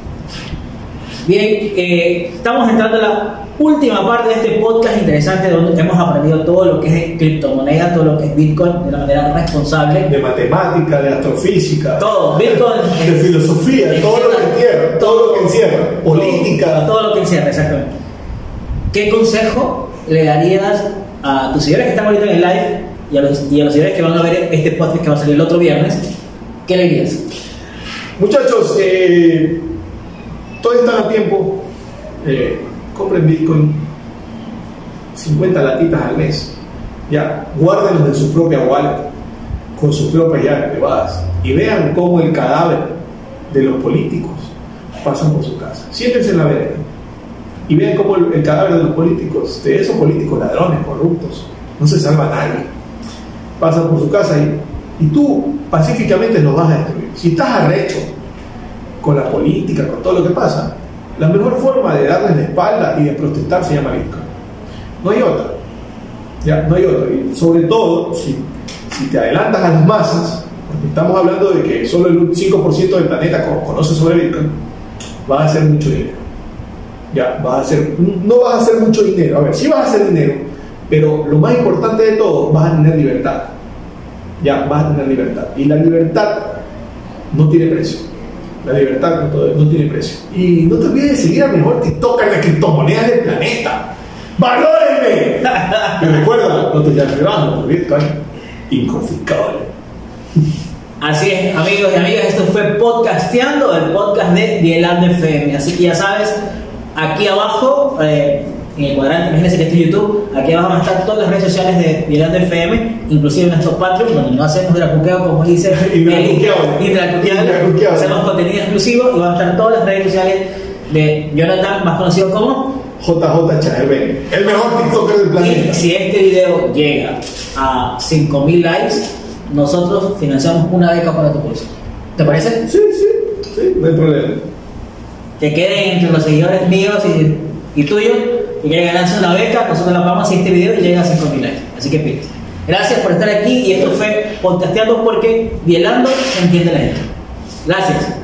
Bien, eh, estamos entrando a la última parte de este podcast interesante donde hemos aprendido todo lo que es criptomoneda, todo lo que es Bitcoin de una manera responsable. De matemática, de astrofísica, Todo, Bitcoin de filosofía, de todo lo que encierra, todo lo que encierra, política. Todo lo que encierra, exactamente. ¿Qué consejo le darías a tus seguidores que están ahorita en el live y a los, y a los seguidores que van a ver este podcast que va a salir el otro viernes? ¿Qué le dirías? Muchachos, eh, todavía están a tiempo. Eh, compren Bitcoin, cincuenta latitas al mes. Ya, guárdenlos en su propia wallet, con sus propias llaves privadas, y vean cómo el cadáver de los políticos pasan por su casa. Siéntense en la vereda y vean cómo el, el cadáver de los políticos, de esos políticos ladrones, corruptos, no se salva nadie, pasan por su casa y, y tú pacíficamente los vas a destruir. Si estás arrecho con la política, con todo lo que pasa, la mejor forma de darles la espalda y de protestar se llama Bitcoin. No hay otra. Ya, no hay otra. Y sobre todo, si, si te adelantas a las masas, porque estamos hablando de que solo el cinco por ciento del planeta conoce sobre Bitcoin, vas a hacer mucho dinero. Ya, vas a hacer, no vas a hacer mucho dinero. A ver, sí vas a hacer dinero, pero lo más importante de todo, vas a tener libertad. Ya, vas a tener libertad. Y la libertad no tiene precio. La libertad no, no tiene precio. Y no te olvides de seguir al mejor TikToker de criptomonedas del planeta. ¡Valórenme! Y recuerda, no te llames grabando por Bitcoin. Inconfiscable. Así es, amigos y amigas, esto fue Podcasteando, el podcast de Dielando F M. Así que ya sabes, aquí abajo, eh, en el cuadrante, imagínense que esto es YouTube, aquí abajo van a estar todas las redes sociales de Dielando F M, inclusive nuestro Patreon, donde no hacemos dracuqueo, como dice Dracuqueado, hacemos contenido exclusivo y van a estar todas las redes sociales de Jonathan, más conocido como J J Chaherben, el mejor TikToker del planeta. Y si este video llega a cinco mil likes, nosotros financiamos una beca para tu curso. ¿Te parece? Sí, sí, sí, no hay problema. Que queden entre los seguidores míos y, y tuyos y que ganarse una beca, nosotros la pagamos si este video llega a cinco mil likes. Así que pides. Gracias por estar aquí y esto fue Podcasteando porque Dielando se entiende la gente. Gracias.